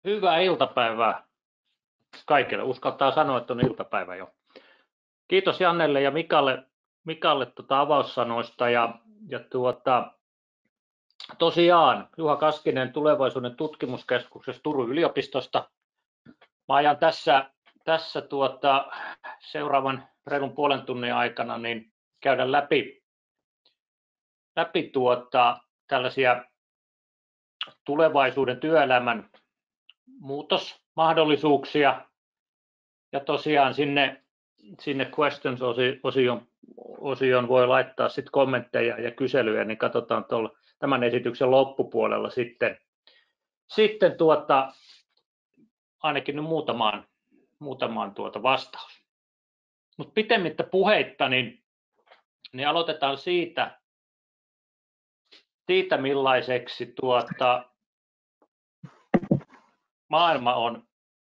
Hyvää iltapäivää kaikille. Uskaltaa sanoa, että on iltapäivä jo. Kiitos Jannelle ja Mikalle avaussanoista. Tosiaan Juha Kaskinen Tulevaisuuden tutkimuskeskuksesta Turun yliopistosta. Mä ajan tässä seuraavan reilun puolen tunnin aikana niin käydä läpi tällaisia tulevaisuuden työelämän muutosmahdollisuuksia, ja tosiaan sinne questions-osioon voi laittaa sitten kommentteja ja kyselyjä, niin katsotaan tämän esityksen loppupuolella sitten ainakin nyt muutamaan vastaus. Mutta pitemmittä puheitta, niin aloitetaan siitä millaiseksi maailma on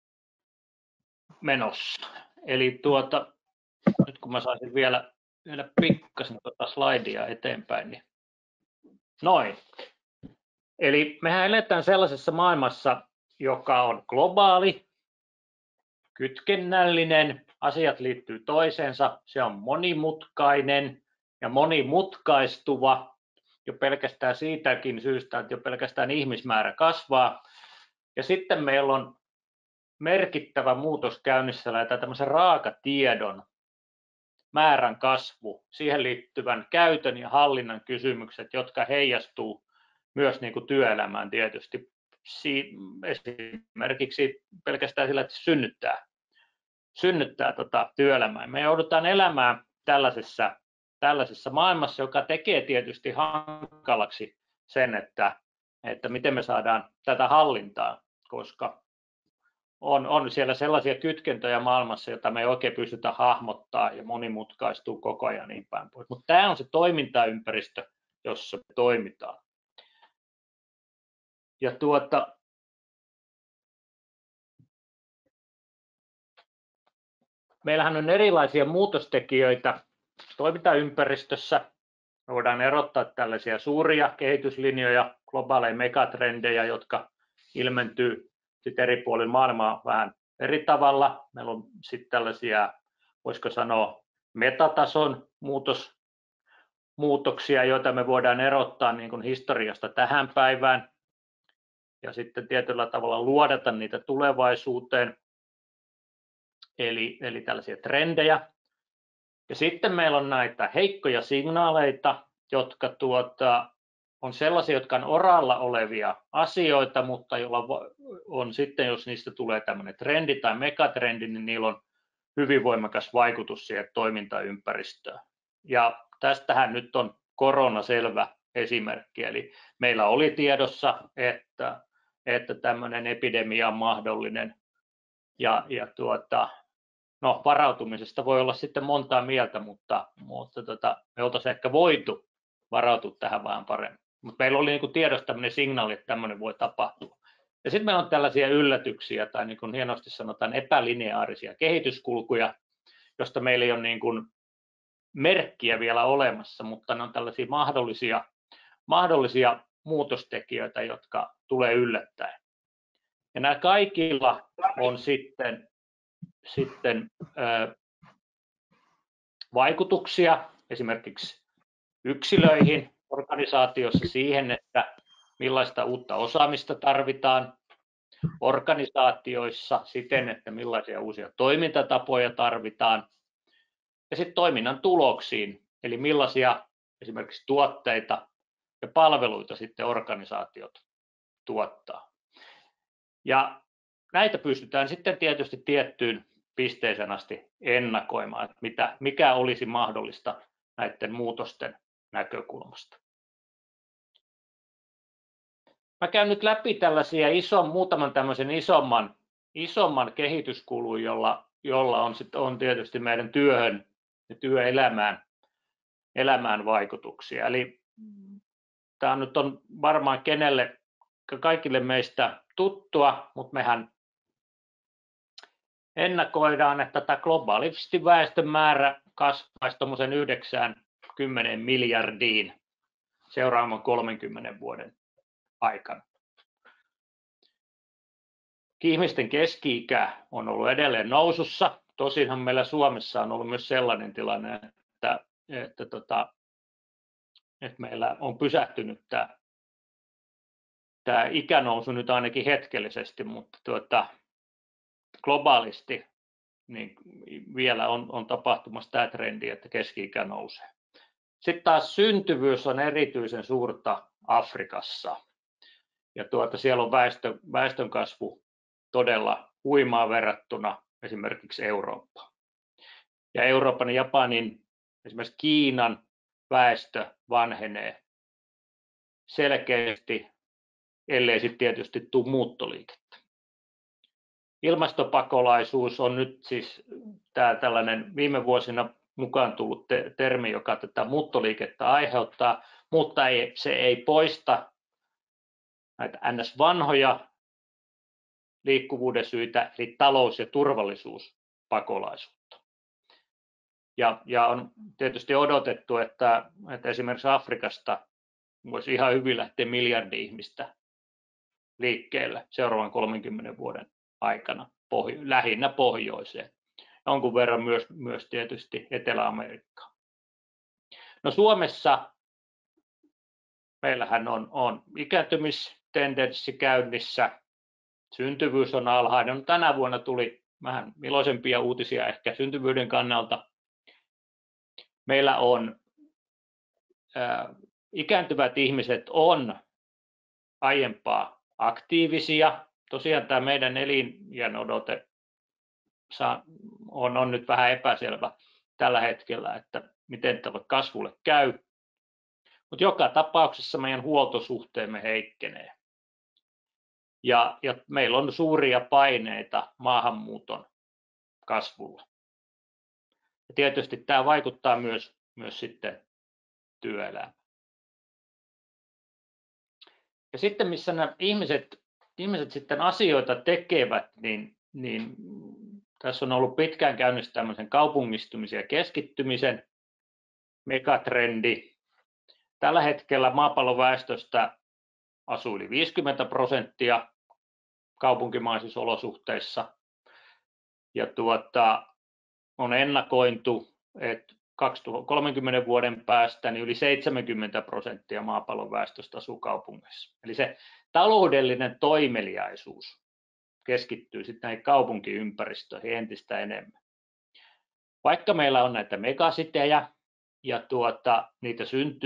menossa. Eli nyt kun mä saisin vielä pikkasen slaidia eteenpäin, niin noin. Eli mehän eletään sellaisessa maailmassa, joka on globaali, kytkennällinen, asiat liittyy toiseensa, se on monimutkainen ja monimutkaistuva jo pelkästään siitäkin syystä, että jo pelkästään ihmismäärä kasvaa. Ja sitten meillä on merkittävä muutos käynnissä, tämmöisen raakatiedon määrän kasvu, siihen liittyvän käytön ja hallinnan kysymykset, jotka heijastuu myös niin kuin työelämään tietysti. Esimerkiksi pelkästään sillä, että synnyttää työelämää. Me joudutaan elämään tällaisessa maailmassa, joka tekee tietysti hankalaksi sen, että miten me saadaan tätä hallintaa, koska on siellä sellaisia kytkentöjä maailmassa, joita me ei oikein pystytä hahmottaa ja monimutkaistuu koko ajan niin päin pois. Mutta tämä on se toimintaympäristö, jossa me toimitaan. Ja meillähän on erilaisia muutostekijöitä toimintaympäristössä. Me voidaan erottaa tällaisia suuria kehityslinjoja, globaaleja megatrendejä, jotka ilmentyy sitten eri puolilla maailmaa vähän eri tavalla. Meillä on sitten tällaisia, voisiko sanoa, metatason muutoksia, joita me voidaan erottaa niin kuin historiasta tähän päivään ja sitten tietyllä tavalla luodata niitä tulevaisuuteen, eli tällaisia trendejä. Ja sitten meillä on näitä heikkoja signaaleita, jotka on sellaisia, jotka on oralla olevia asioita, mutta joilla on sitten, jos niistä tulee tämmöinen trendi tai megatrendi, niin niillä on hyvin voimakas vaikutus siihen toimintaympäristöön. Ja tästähän nyt on korona selvä esimerkki. Eli meillä oli tiedossa, että tämmöinen epidemia on mahdollinen. No, varautumisesta voi olla sitten montaa mieltä, mutta me oltaisiin ehkä voitu varautua tähän vähän paremmin. Mutta meillä oli tiedossa tämmöinen signaali, että tämmöinen voi tapahtua. Ja sitten meillä on tällaisia yllätyksiä, tai niin kuin hienosti sanotaan, epälineaarisia kehityskulkuja, josta meillä ei ole merkkiä vielä olemassa, mutta ne on tällaisia mahdollisia muutostekijöitä, jotka tulee yllättäen. Ja nämä kaikilla on sitten vaikutuksia esimerkiksi yksilöihin, organisaatiossa siihen, että millaista uutta osaamista tarvitaan, organisaatioissa siten, että millaisia uusia toimintatapoja tarvitaan, ja sitten toiminnan tuloksiin, eli millaisia esimerkiksi tuotteita ja palveluita sitten organisaatiot tuottaa. Ja näitä pystytään sitten tietysti tiettyyn pisteeseen asti ennakoimaan, että mikä olisi mahdollista näiden muutosten näkökulmasta. Mä käyn nyt läpi tällaisia muutaman tämmöisen isomman kehityskulun, jolla on tietysti meidän työhön ja työelämään vaikutuksia. Eli tämä nyt on varmaan kaikille meistä tuttua, mutta mehän ennakoidaan, että tämä globaalisti väestön määrä kasvaisi tuommoisen 90 miljardiin seuraavan 30 vuoden aikana. Ihmisten keski-ikä on ollut edelleen nousussa. Tosinhan meillä Suomessa on ollut myös sellainen tilanne, että meillä on pysähtynyt tämä ikänousu nyt ainakin hetkellisesti, mutta globaalisti niin vielä on tapahtumassa tämä trendi, että keski-ikä nousee. Sitten taas syntyvyys on erityisen suurta Afrikassa. Ja siellä on väestönkasvu todella huimaa verrattuna esimerkiksi Eurooppaan. Ja Euroopan ja Japanin, esimerkiksi Kiinan väestö vanhenee selkeästi, ellei sitten tietysti tule muuttoliikettä. Ilmastopakolaisuus on nyt siis tällainen viime vuosina mukaan tullut termi, joka tätä muuttoliikettä aiheuttaa, mutta se ei poista näitä ns-vanhoja liikkuvuuden syitä, eli talous- ja turvallisuuspakolaisuutta. Ja on tietysti odotettu, että esimerkiksi Afrikasta voisi ihan hyvin lähteä miljardi ihmistä liikkeelle seuraavan 30 vuoden aikana, lähinnä pohjoiseen. Jonkun verran myös tietysti Etelä-Amerikkaan. No Suomessa meillähän on ikääntymistendenssi käynnissä, syntyvyys on alhainen. No, tänä vuonna tuli vähän iloisempia uutisia ehkä syntyvyyden kannalta. Meillä on ikääntyvät ihmiset on aiempaa aktiivisia. Tosiaan tämä meidän eliniän odote on nyt vähän epäselvä tällä hetkellä, että miten tälle kasvulle käy. Mutta joka tapauksessa meidän huoltosuhteemme heikkenee. Ja meillä on suuria paineita maahanmuuton kasvulla. Ja tietysti tämä vaikuttaa myös sitten työelämään. Ja sitten missä nämä ihmiset sitten asioita tekevät, niin tässä on ollut pitkään käynnissä tämmöisen kaupungistumisen ja keskittymisen megatrendi. Tällä hetkellä maapallon väestöstä asuu yli 50% kaupunkimaisissa olosuhteissa. Ja on ennakointu, että 30 vuoden päästä niin yli 70% maapallon väestöstä asuu kaupungeissa. Eli se taloudellinen toimeliaisuus keskittyy sitten näihin kaupunkiympäristöihin entistä enemmän. Vaikka meillä on näitä megasitejä ja niitä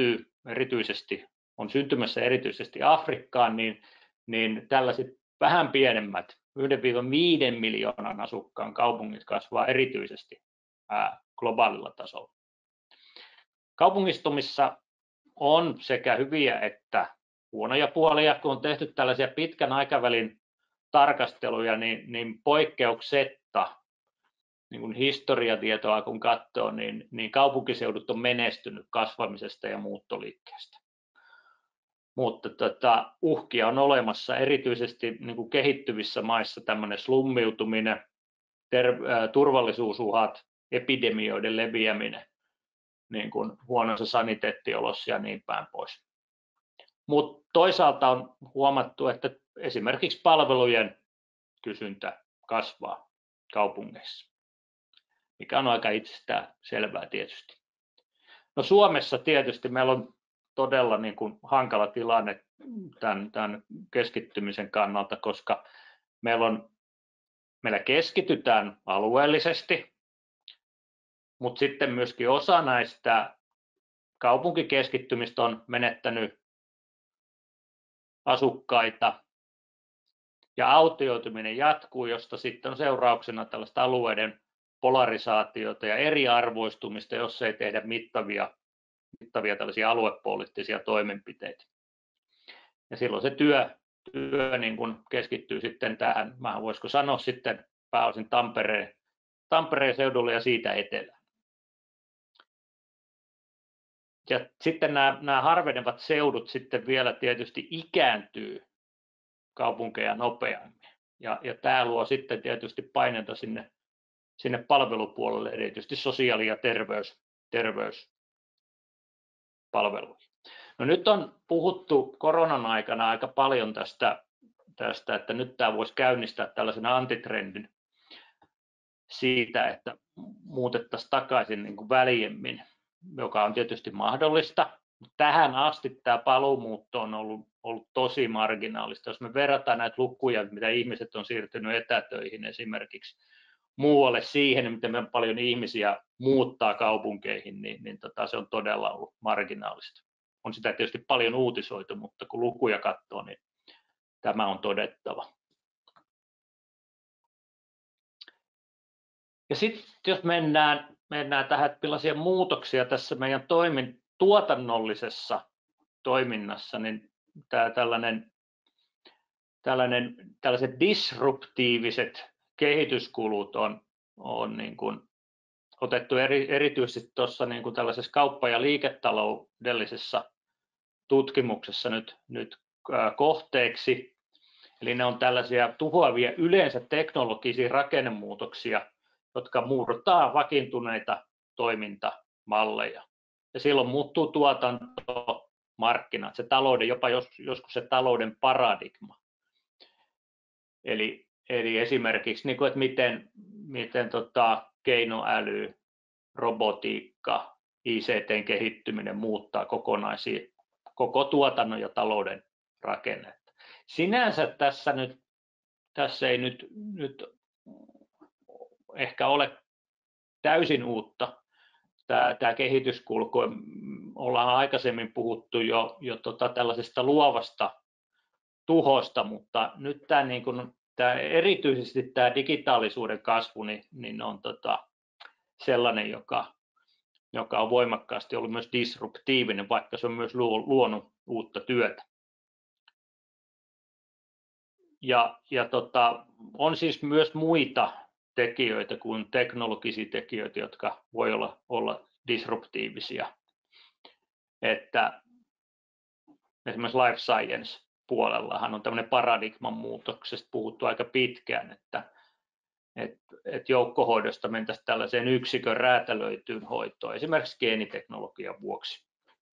on syntymässä erityisesti Afrikkaan, niin tällaiset vähän pienemmät 1-5 miljoonan asukkaan kaupungit kasvaa erityisesti globaalilla tasolla. Kaupungistumissa on sekä hyviä että huonoja puolia, kun on tehty tällaisia pitkän aikavälin tarkasteluja, niin poikkeuksetta, niin kun historiatietoa kun katsoo, niin kaupunkiseudut on menestynyt kasvamisesta ja muuttoliikkeestä. Mutta uhkia on olemassa erityisesti niin kuin kehittyvissä maissa tämmöinen slummiutuminen, turvallisuusuhat, epidemioiden leviäminen, niin kuin huonossa saniteettiolossa ja niin päin pois. Mutta toisaalta on huomattu, että esimerkiksi palvelujen kysyntä kasvaa kaupungeissa, mikä on aika itsestään selvää tietysti. No Suomessa tietysti meillä on todella niin kuin hankala tilanne tämän keskittymisen kannalta, koska meillä keskitytään alueellisesti, mutta sitten myöskin osa näistä kaupunkikeskittymistä on menettänyt asukkaita ja autioituminen jatkuu, josta sitten on seurauksena tällaista alueiden polarisaatiota ja eriarvoistumista, jos ei tehdä mittavia tällaisia aluepoliittisia toimenpiteitä. Ja silloin se työ niin kuin keskittyy sitten tähän, voisiko sanoa sitten pääosin Tampereen seudulle ja siitä etelään. Ja sitten nämä harvenevat seudut sitten vielä tietysti ikääntyy kaupunkeja nopeammin. Ja tämä luo sitten tietysti paineita sinne palvelupuolelle, erityisesti sosiaali- ja terveyspalveluihin. No nyt on puhuttu koronan aikana aika paljon tästä tästä, että nyt tämä voisi käynnistää tällaisen antitrendin siitä, että muutettaisiin takaisin niin kuin väljemmin, joka on tietysti mahdollista. Tähän asti tämä paluumuutto on ollut tosi marginaalista. Jos me verrataan näitä lukuja, mitä ihmiset on siirtynyt etätöihin esimerkiksi muualle siihen, miten paljon ihmisiä muuttaa kaupunkeihin, niin se on todella ollut marginaalista. On sitä tietysti paljon uutisoitu, mutta kun lukuja katsoo, niin tämä on todettava. Ja sitten jos mennään tähän, että millaisia muutoksia tässä meidän tuotannollisessa toiminnassa, niin tällaiset disruptiiviset kehityskulut on niin kuin otettu erityisesti tuossa niin kuin tällaisessa kauppa- ja liiketaloudellisessa tutkimuksessa nyt kohteeksi. Eli ne on tällaisia tuhoavia yleensä teknologisia rakennemuutoksia, jotka murtaa vakiintuneita toimintamalleja. Ja silloin muuttuu tuotanto, markkinat, se talouden, jopa joskus se talouden paradigma. Eli esimerkiksi, niin kuin, että miten keinoäly, robotiikka, ICT:n kehittyminen muuttaa koko tuotannon ja talouden rakennetta. Sinänsä tässä ei nyt ehkä ole täysin uutta tämä kehityskulku. Ollaan aikaisemmin puhuttu jo tällaisesta luovasta tuhosta, mutta nyt erityisesti tämä digitaalisuuden kasvu niin on sellainen, joka on voimakkaasti ollut myös disruptiivinen, vaikka se on myös luonut uutta työtä. Ja on siis myös muita tekijöitä kuin teknologisia tekijöitä, jotka voi olla disruptiivisia. Että esimerkiksi life science puolellahan on tämmöinen paradigman muutoksesta puhuttu aika pitkään, että joukkohoidosta mentäisiin tällaiseen yksikön räätälöityyn hoitoon, esimerkiksi geeniteknologian vuoksi.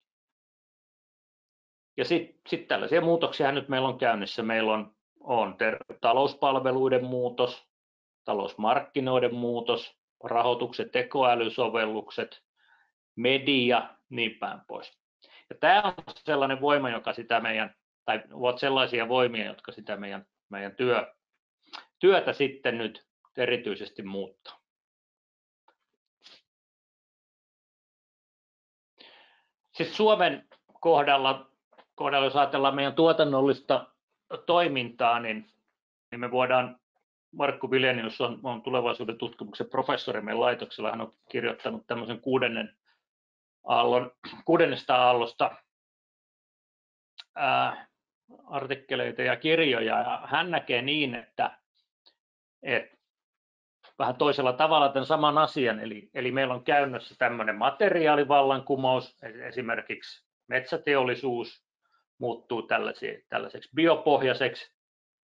Ja sitten tällaisia muutoksia nyt meillä on käynnissä. Meillä on talouspalveluiden muutos, talousmarkkinoiden muutos, rahoituksen tekoälysovellukset, media, niin päin pois. Ja tämä on sellainen voima, joka sitä tai ovat sellaisia voimia, jotka sitä meidän työtä sitten nyt erityisesti muuttaa. Sitten Suomen kohdalla, jos ajatellaan meidän tuotannollista toimintaa, niin me voidaan, Markku Viljenius on tulevaisuuden tutkimuksen professori meidän laitoksella, hän on kirjoittanut tämmöisen kuudennesta aallosta artikkeleita ja kirjoja, ja hän näkee niin, että vähän toisella tavalla tämän saman asian, eli meillä on käynnissä tämmöinen materiaalivallankumous, esimerkiksi metsäteollisuus muuttuu tällaiseksi biopohjaiseksi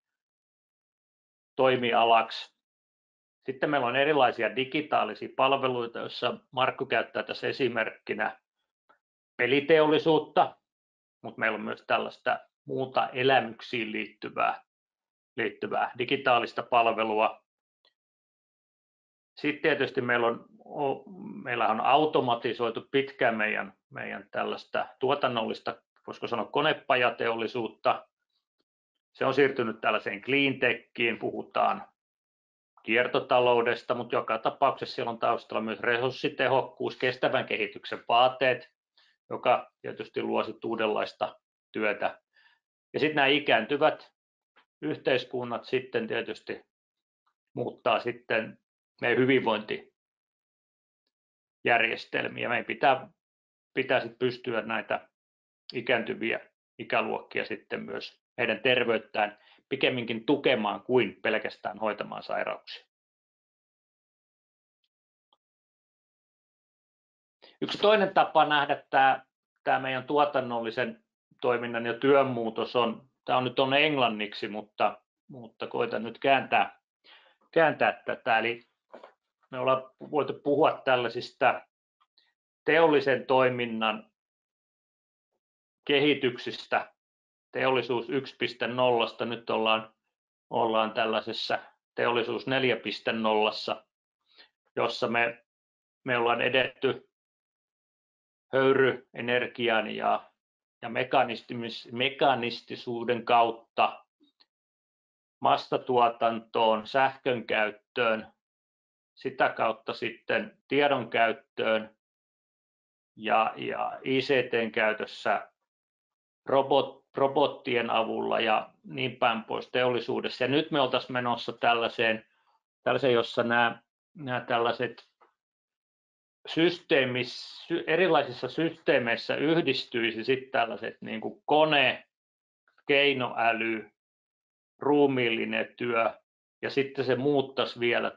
toimialaksi. Sitten meillä on erilaisia digitaalisia palveluita, joissa Markku käyttää tässä esimerkkinä peliteollisuutta, mutta meillä on myös tällaista muuta elämyksiin liittyvää digitaalista palvelua. Sitten tietysti meillä on automatisoitu pitkään meidän tällaista tuotannollista, voisiko sanoa konepajateollisuutta. Se on siirtynyt tällaiseen cleantechiin, puhutaan kiertotaloudesta, mutta joka tapauksessa siellä on taustalla myös resurssitehokkuus, kestävän kehityksen vaateet, joka tietysti luo sitten uudenlaista työtä. Ja sitten nämä ikääntyvät yhteiskunnat sitten tietysti muuttaa sitten meidän hyvinvointijärjestelmiä. Meidän pitää sitten pystyä näitä ikääntyviä ikäluokkia sitten myös heidän terveyttään pikemminkin tukemaan kuin pelkästään hoitamaan sairauksia. Yksi toinen tapa nähdä tämä meidän tuotannollisen toiminnan ja työn muutos tämä on nyt englanniksi, mutta koitan nyt kääntää tätä. Eli me ollaan voitu puhua tällaisista teollisen toiminnan kehityksistä teollisuus 1.0, nyt ollaan tällaisessa teollisuus 4.0, jossa me ollaan edetty höyryenergian ja mekanistisuuden kautta massatuotantoon, sähkön käyttöön, sitä kautta sitten tiedon käyttöön ja ICT:n käytössä robottien avulla ja niin päin pois teollisuudessa. Ja nyt me oltaisiin menossa tällaiseen jossa nämä tällaiset erilaisissa systeemeissä yhdistyisi sitten tällaiset niin kuin kone, keinoäly, ruumiillinen työ, ja sitten se muuttaisi vielä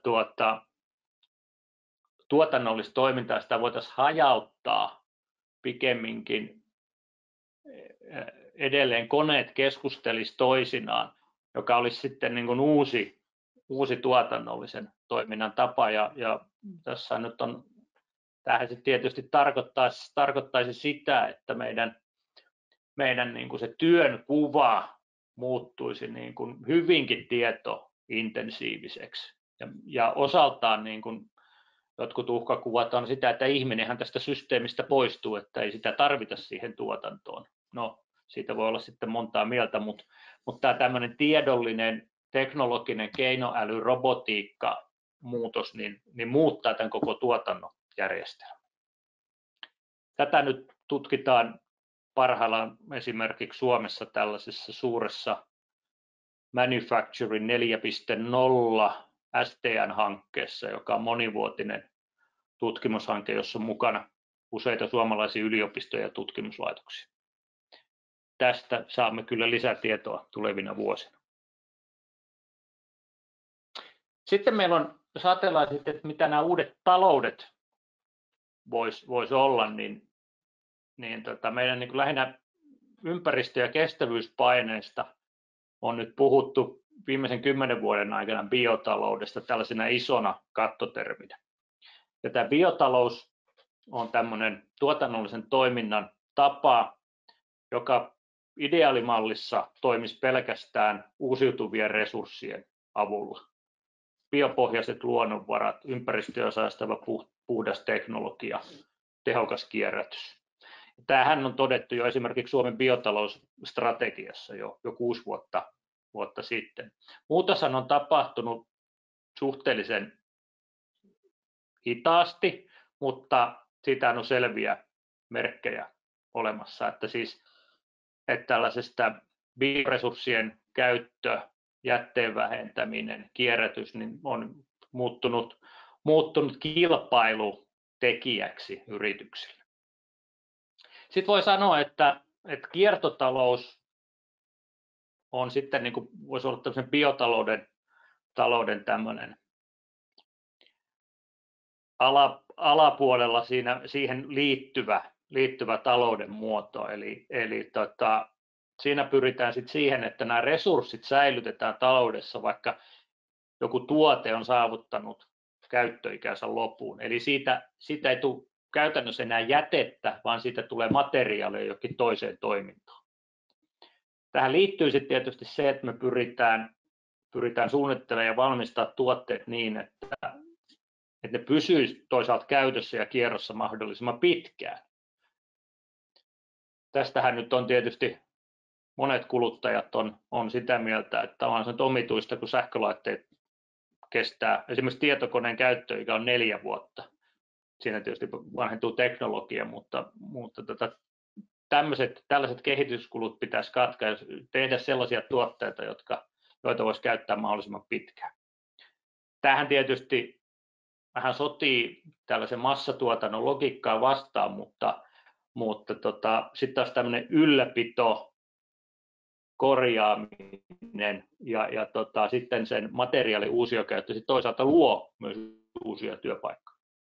tuotannollista toimintaa, sitä voitaisiin hajauttaa pikemminkin edelleen, koneet keskustelisi toisinaan, joka olisi sitten niin kuin uusi tuotannollisen toiminnan tapa, ja tässä nyt tämähän se tietysti tarkoittaisi sitä, että meidän niin kuin se työn kuva muuttuisi niin kuin hyvinkin tietointensiiviseksi, ja osaltaan niin kuin jotkut uhkakuvat on sitä, että ihminenhän tästä systeemistä poistuu, että ei sitä tarvita siihen tuotantoon. No, siitä voi olla sitten montaa mieltä, mutta tämä tämmöinen tiedollinen, teknologinen keinoäly, robotiikka muutos niin muuttaa tämän koko tuotannon järjestelmän. Tätä nyt tutkitaan parhaillaan esimerkiksi Suomessa tällaisessa suuressa Manufacturing 4.0 STN-hankkeessa, joka on monivuotinen tutkimushanke, jossa on mukana useita suomalaisia yliopistoja ja tutkimuslaitoksia. Tästä saamme kyllä lisätietoa tulevina vuosina. Sitten meillä on, jos ajatellaan sitten, että mitä nämä uudet taloudet vois olla, niin meidän niin lähinnä ympäristö- ja kestävyyspaineista on nyt puhuttu viimeisen 10 vuoden aikana biotaloudesta tällaisena isona kattoterminä. Ja tämä biotalous on tämmöinen tuotannollisen toiminnan tapa, joka ideaalimallissa toimisi pelkästään uusiutuvien resurssien avulla. Biopohjaiset luonnonvarat, ympäristöä säästävä puhdas teknologia, tehokas kierrätys. Tämähän on todettu jo esimerkiksi Suomen biotalousstrategiassa jo 6 vuotta sitten. Muutoshan on tapahtunut suhteellisen hitaasti, mutta siitä on selviä merkkejä olemassa, että tällaisesta bioresurssien käyttö, jätteen vähentäminen, kierrätys niin on muuttunut kilpailutekijäksi yrityksille. Sitten voi sanoa, että kiertotalous on sitten, niin kuin voisi olla tämmöisen biotalouden tämmöinen alapuolella siihen liittyvä talouden muoto. Eli siinä pyritään sitten siihen, että nämä resurssit säilytetään taloudessa, vaikka joku tuote on saavuttanut käyttöikänsä loppuun. Eli siitä ei tule käytännössä enää jätettä, vaan siitä tulee materiaalia jokin toiseen toimintaan. Tähän liittyy sitten tietysti se, että me pyritään suunnittelemaan ja valmistaa tuotteet niin, että ne pysyisivät toisaalta käytössä ja kierrossa mahdollisimman pitkään. Tästähän nyt on tietysti monet kuluttajat on sitä mieltä, että on se omituista, kun sähkölaitteet kestää, esimerkiksi tietokoneen käyttöikä on 4 vuotta. Siinä tietysti vanhentuu teknologia, mutta tällaiset kehityskulut pitäisi katkaista ja tehdä sellaisia tuotteita, joita voisi käyttää mahdollisimman pitkään. Tämähän tietysti vähän sotii tällaisen massatuotannon logiikkaa vastaan, mutta sitten taas tämmöinen ylläpito, korjaaminen ja sitten sen materiaalin uusiokäyttö sitten toisaalta luo myös uusia työpaikkoja.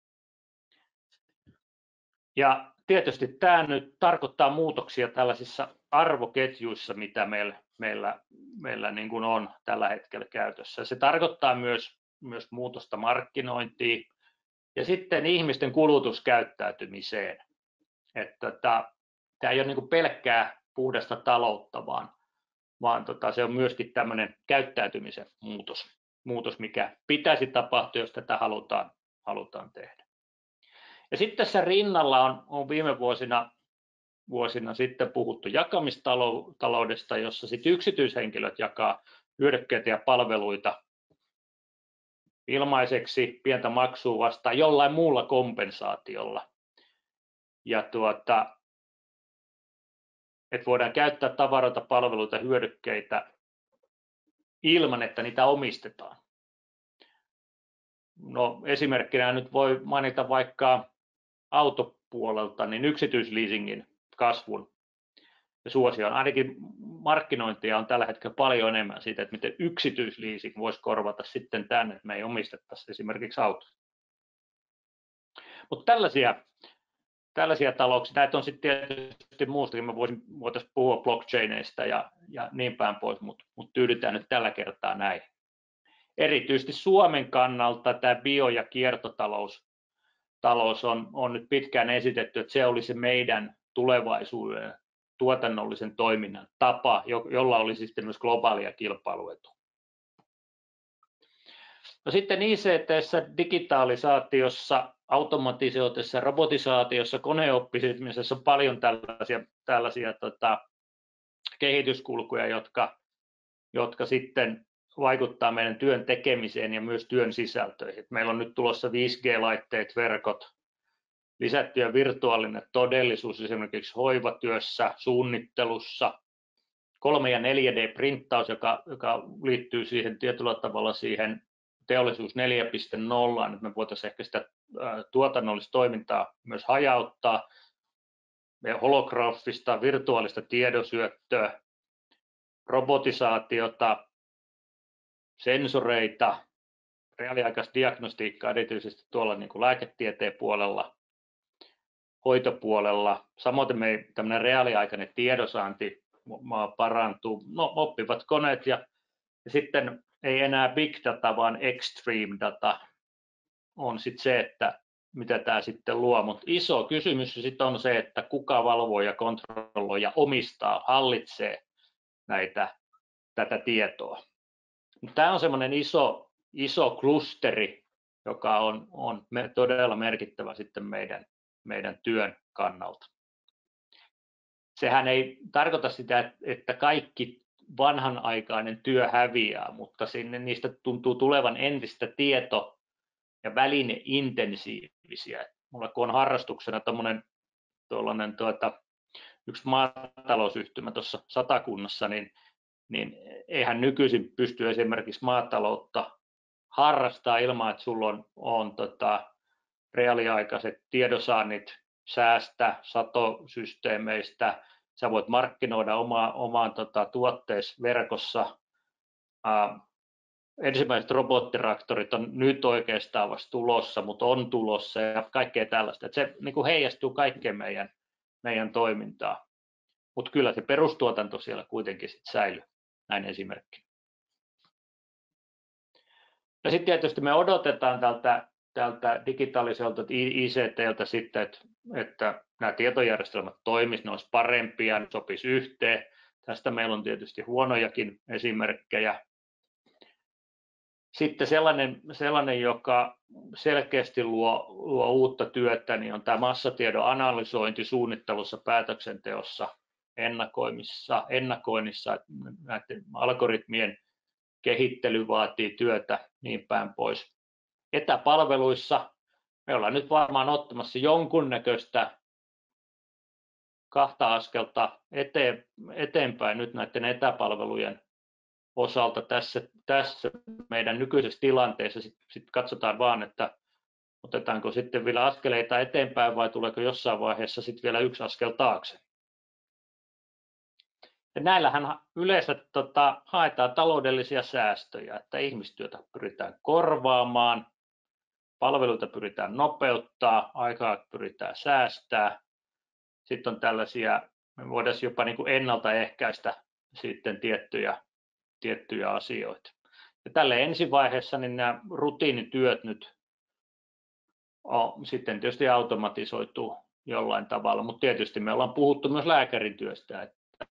Ja tietysti tämä nyt tarkoittaa muutoksia tällaisissa arvoketjuissa, mitä meillä niin kuin on tällä hetkellä käytössä. Se tarkoittaa myös muutosta markkinointiin ja sitten ihmisten kulutuskäyttäytymiseen. Että tämä ei ole niin kuin pelkkää puhdasta taloutta, vaan se on myöskin tämmöinen käyttäytymisen muutos, mikä pitäisi tapahtua, jos tätä halutaan tehdä. Ja sitten tässä rinnalla on viime vuosina sitten puhuttu jakamistaloudesta, jossa sitten yksityishenkilöt jakaa hyödykkeitä ja palveluita ilmaiseksi pientä maksua vastaan jollain muulla kompensaatiolla. Ja että voidaan käyttää tavaroita, palveluita, hyödykkeitä ilman, että niitä omistetaan. No, esimerkkinä nyt voi mainita vaikka autopuolelta niin yksityisleasingin kasvun ja suosion. Ainakin markkinointia on tällä hetkellä paljon enemmän siitä, että miten yksityisleasing voisi korvata sitten tämän, että me ei omistettaisi esimerkiksi autoa. Mutta tällaisia talouksia, näitä on sitten tietysti muustakin, me voitaisiin puhua blockchaineista ja niin päin pois, mutta tyydytään nyt tällä kertaa näin. Erityisesti Suomen kannalta tämä bio- ja kiertotalous on nyt pitkään esitetty, että se olisi meidän tulevaisuuden tuotannollisen toiminnan tapa, jolla olisi sitten myös globaalia kilpailuetu. No sitten ICT:ssä, digitalisaatiossa, automatisoituessa, robotisaatiossa, koneoppimisessa on paljon tällaisia kehityskulkuja, jotka sitten vaikuttaa meidän työn tekemiseen ja myös työn sisältöihin. Meillä on nyt tulossa 5G-laitteet, verkot, lisätty ja virtuaalinen todellisuus esimerkiksi hoivatyössä, suunnittelussa, 3- ja 4D-printtaus, joka liittyy siihen tietyllä tavalla siihen teollisuus 4.0, että me voitaisiin ehkä sitä tuotannollista toimintaa myös hajauttaa, holograafista, virtuaalista tiedonsyöttöä, robotisaatiota, sensoreita, reaaliaikaista diagnostiikkaa erityisesti tuolla niin kuin lääketieteen puolella, hoitopuolella. Samoin tämmöinen reaaliaikainen tiedonsaanti parantuu. No, oppivat koneet ja sitten ei enää big data, vaan extreme data on sitten se, että mitä tämä sitten luo. Mutta iso kysymys sitten on se, että kuka valvoo ja kontrolloi ja omistaa, hallitsee tätä tietoa. Tämä on semmoinen iso klusteri, joka on todella merkittävä sitten meidän työn kannalta. Sehän ei tarkoita sitä, että kaikki vanhanaikainen työ häviää, mutta niistä tuntuu tulevan entistä tieto- ja välineintensiivisiä. Mulla kun on harrastuksena yksi maatalousyhtymä tuossa Satakunnassa, niin eihän nykyisin pysty esimerkiksi maataloutta harrastaa ilman, että sulla on reaaliaikaiset tiedonsaannit säästä, satosysteemeistä, sä voit markkinoida omaan tuotteesi verkossa. Ensimmäiset robottitraktorit on nyt oikeastaan vasta tulossa, mutta on tulossa ja kaikkea tällaista. Että se niin kuin heijastuu kaikkeen meidän toimintaan. Mutta kyllä se perustuotanto siellä kuitenkin sit säilyy, näin esimerkki. Ja sitten tietysti me odotetaan tältä digitaaliselta ICT:ltä sitten, että nämä tietojärjestelmät toimisivat, ne olisi parempia, ne sopisi yhteen. Tästä meillä on tietysti huonojakin esimerkkejä. Sitten sellainen joka selkeästi luo uutta työtä, niin on tämä massatiedon analysointi suunnittelussa, päätöksenteossa, ennakoinnissa, näiden algoritmien kehittely vaatii työtä, niin päin pois. Etäpalveluissa me ollaan nyt varmaan ottamassa jonkunnäköistä kahta askelta eteenpäin nyt näiden etäpalvelujen osalta tässä meidän nykyisessä tilanteessa. Sitten katsotaan vaan, että otetaanko sitten vielä askeleita eteenpäin vai tuleeko jossain vaiheessa sitten vielä yksi askel taakse. Ja näillähän yleensä haetaan taloudellisia säästöjä, että ihmistyötä pyritään korvaamaan, palveluita pyritään nopeuttaa, aikaa pyritään säästää. Sitten on tällaisia, me voidaan jopa niin kuin ennaltaehkäistä sitten tiettyjä asioita. Ja tälle ensivaiheessa niin nämä rutiinityöt nyt sitten tietysti automatisoituu jollain tavalla, mutta tietysti me ollaan puhuttu myös lääkärin työstä, että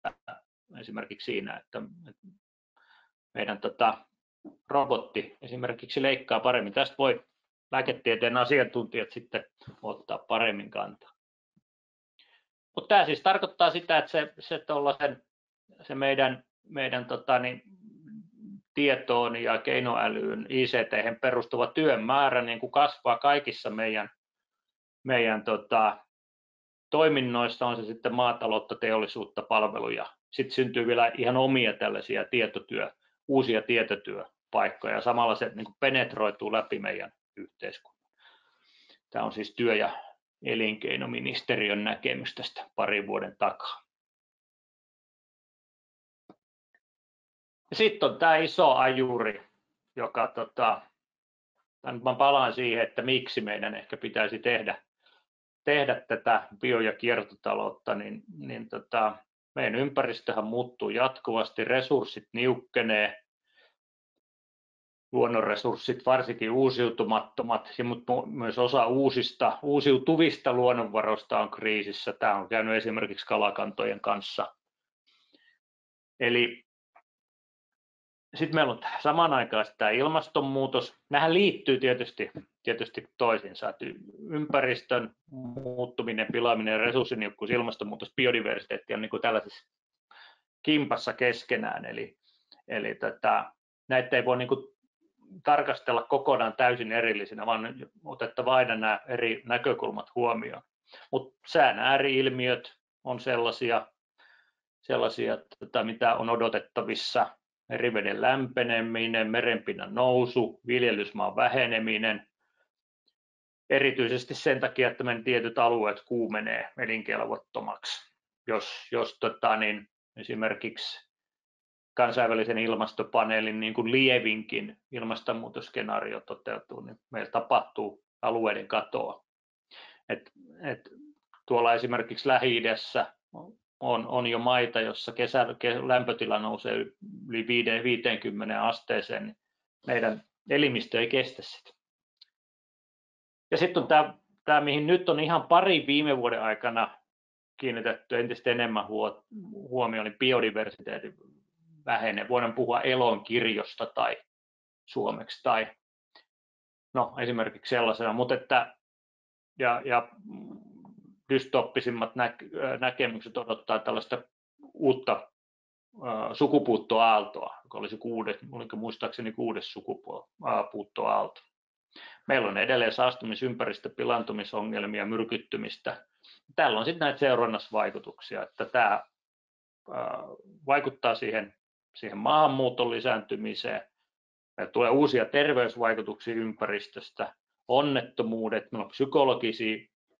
esimerkiksi siinä, että meidän robotti esimerkiksi leikkaa paremmin. Tästä voi lääketieteen asiantuntijat sitten ottaa paremmin kantaa. Mutta tämä siis tarkoittaa sitä, että se meidän tietoon ja keinoälyyn, ICT:hen perustuva työn määrä niin kuin kasvaa kaikissa meidän toiminnoissa, on se sitten maataloutta, teollisuutta, palveluja. Sitten syntyy vielä ihan omia tällaisia uusia tietotyöpaikkoja, ja samalla se niin kuin penetroituu läpi meidän yhteiskunnan. Tämä on siis työ- ja elinkeinoministeriön näkemys tästä parin vuoden takaa. Sitten on tämä iso ajuri, joka mä palaan siihen, että miksi meidän ehkä pitäisi tehdä tätä bio- ja kiertotaloutta, niin meidän ympäristöhän muuttuu jatkuvasti, resurssit niukkenee, luonnonresurssit, varsinkin uusiutumattomat, mutta myös osa uusiutuvista luonnonvaroista on kriisissä. Tämä on käynyt esimerkiksi kalakantojen kanssa. Eli sitten meillä on samanaikaisesti tämä ilmastonmuutos. Nämähän liittyy tietysti toisiinsa. Ympäristön muuttuminen, pilaaminen, resurssiniukkuus, ilmastonmuutos, biodiversiteetti on niin kuin tällaisessa kimpassa keskenään. Eli näitä ei voi niin kuin tarkastella kokonaan täysin erillisinä, vaan otettava aina nämä eri näkökulmat huomioon. Mutta sään ääri-ilmiöt on sellaisia mitä on odotettavissa. Meriveden lämpeneminen, merenpinnan nousu, viljelysmaan väheneminen, erityisesti sen takia, että meidän tietyt alueet kuumenee elinkelvottomaksi. Jos esimerkiksi kansainvälisen ilmastopaneelin niin kuin lievinkin ilmastonmuutosskenaario toteutuu, niin meillä tapahtuu alueiden katoa. Tuolla esimerkiksi Lähi-idässä on jo maita, jossa lämpötila nousee yli 50 asteeseen, niin meidän elimistö ei kestä sitä. Ja sitten on tämä, mihin nyt on ihan pari viime vuoden aikana kiinnitetty entistä enemmän huomioon, niin biodiversiteetin vähene. Voidaan puhua elonkirjosta tai suomeksi tai esimerkiksi sellaisena, mutta ja dystoppisimmat näkemykset odottaa tällaista uutta sukupuuttoaaltoa, joka olisi muistaakseni 6. sukupuuttoaalto. Meillä on edelleen saastumisympäristö, pilaantumisongelmia, myrkyttymistä. Tällä on sitten näitä seurannasvaikutuksia, että tämä vaikuttaa siihen maahanmuuton lisääntymiseen. Meillä tulee uusia terveysvaikutuksia ympäristöstä, onnettomuudet, psykologisia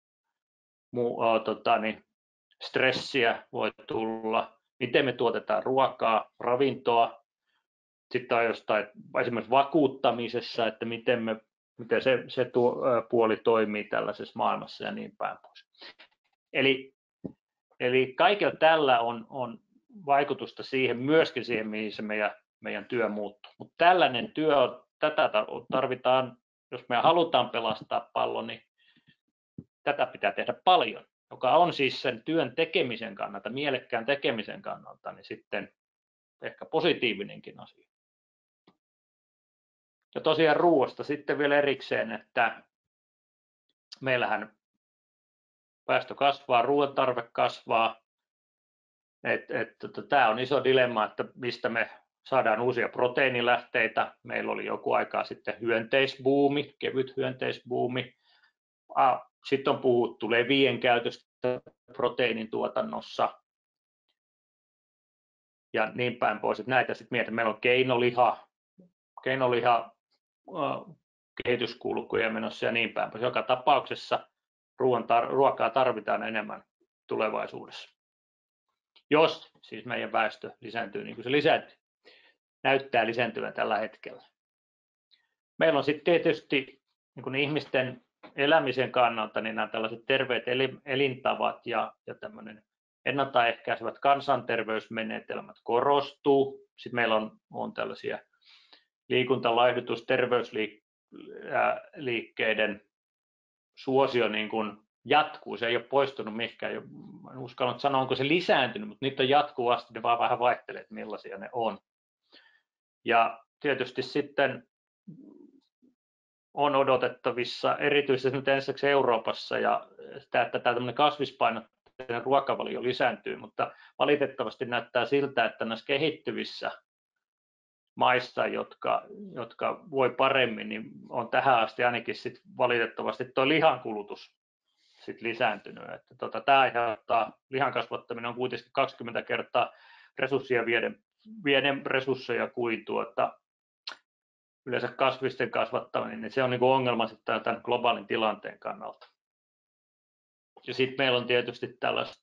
stressiä voi tulla, miten me tuotetaan ruokaa, ravintoa, sitten on jostain esimerkiksi vakuuttamisessa, että miten se puoli toimii tällaisessa maailmassa ja niin päin pois. Eli kaikella tällä on vaikutusta myöskin siihen, mihin se meidän työ muuttuu. Mutta tällainen työ, tätä tarvitaan, jos me halutaan pelastaa pallo, niin tätä pitää tehdä paljon, joka on siis sen työn tekemisen kannalta, mielekkään tekemisen kannalta, niin sitten ehkä positiivinenkin asia. Ja tosiaan ruoasta sitten vielä erikseen, että meillähän väestö kasvaa, ruoan tarve kasvaa. Tämä on iso dilemma, että mistä me saadaan uusia proteiinilähteitä. Meillä oli joku aikaa sitten hyönteisbuumi, kevyt hyönteisbuumi. Sitten on puhuttu levien käytöstä proteiinin tuotannossa ja niin päin pois. Että näitä sitten mietitään. Meillä on keinoliha kehityskulkuja menossa ja niin päin pois. Joka tapauksessa ruokaa tarvitaan enemmän tulevaisuudessa. Jos siis meidän väestö lisääntyy niin kuin se näyttää lisääntyvän tällä hetkellä. Meillä on sitten tietysti niin kuin ihmisten elämisen kannalta niin nämä tällaiset terveet elintavat ja tämmöinen ennaltaehkäisevät kansanterveysmenetelmät korostuu. Sitten meillä on tällaisia liikuntalaihdutus- terveysliikkeiden suosio niin kuin jatkuu, se ei ole poistunut mihinkään. En uskalla sanoa, onko se lisääntynyt, mutta niitä on jatkuvasti, ne vaan vähän vaihtelee, että millaisia ne on. Ja tietysti sitten on odotettavissa, erityisesti nyt ensiksi Euroopassa, ja sitä, että tämä kasvispainotteinen ruokavalio lisääntyy, mutta valitettavasti näyttää siltä, että näissä kehittyvissä maissa, jotka voi paremmin, niin on tähän asti ainakin sit valitettavasti tuo lihankulutus sit lisääntynyt. Että tämä aiheuttaa, lihan kasvattaminen on kuitenkin 20 kertaa resursseja vieden resursseja kuin yleensä kasvisten kasvattaminen, niin se on niinku ongelma sitten tämän globaalin tilanteen kannalta. Ja sitten meillä on tietysti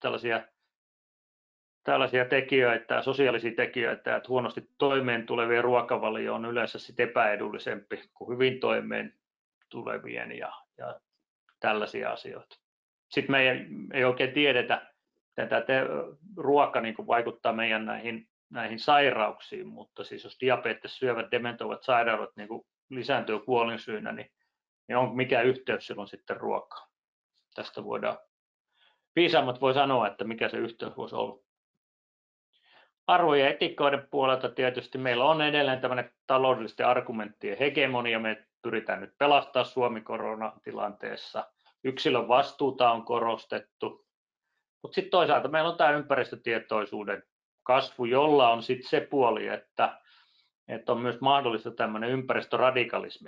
tällaisia tekijöitä, sosiaalisia tekijöitä, että huonosti toimeen tulevien ruokavalio on yleensä sitten epäedullisempi kuin hyvin toimeen tulevien ja tällaisia asioita. Sitten me ei oikein tiedetä, että ruoka niin kuin vaikuttaa meidän näihin sairauksiin, mutta siis jos diabetes, syövät, dementoivat sairaudet niin kuin lisääntyy kuolinsyynä, niin on mikä yhteys silloin sitten ruokaan. Tästä voidaan, viisaammat voi sanoa, että mikä se yhteys voisi olla. Arvojen ja etikoiden puolelta tietysti meillä on edelleen tämmöinen taloudellisten argumenttien hegemonia. Me pyritään nyt pelastamaan Suomi koronatilanteessa. Yksilön vastuuta on korostettu. Mutta sitten toisaalta meillä on tämä ympäristötietoisuuden kasvu, jolla on sitten se puoli, että on myös mahdollista tämmöinen ympäristöradikalismi.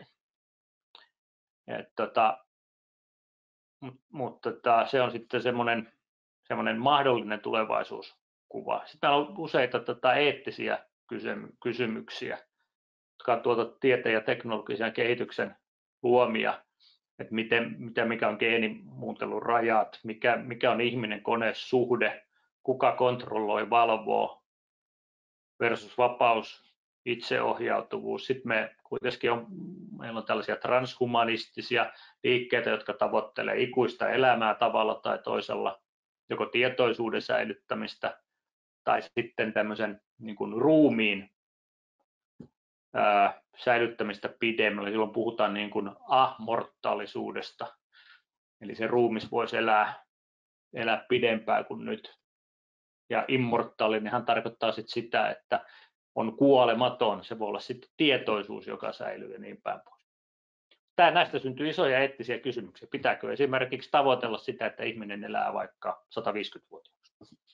Mutta se on sitten semmoinen mahdollinen tulevaisuuskuva. Sitten meillä on useita eettisiä kysymyksiä, jotka on tieteen ja teknologisen kehityksen luomia, että mikä on geenimuuntelun rajat, mikä on ihminen-kone-suhde, kuka kontrolloi, valvoo versus vapaus, itseohjautuvuus. Sitten meillä on tällaisia transhumanistisia liikkeitä, jotka tavoittelee ikuista elämää tavalla tai toisella, joko tietoisuuden säilyttämistä tai sitten tämmöisen niin kuin ruumiin säilyttämistä pidemmälle. Silloin puhutaan niin kuin amortaalisuudesta, eli se ruumis voisi elää pidempään kuin nyt. Ja immortaalinenhan tarkoittaa sitten sitä, että on kuolematon, se voi olla sitten tietoisuus, joka säilyy ja niin päin pois. Näistä syntyy isoja eettisiä kysymyksiä. Pitääkö esimerkiksi tavoitella sitä, että ihminen elää vaikka 150-vuotiaaksi?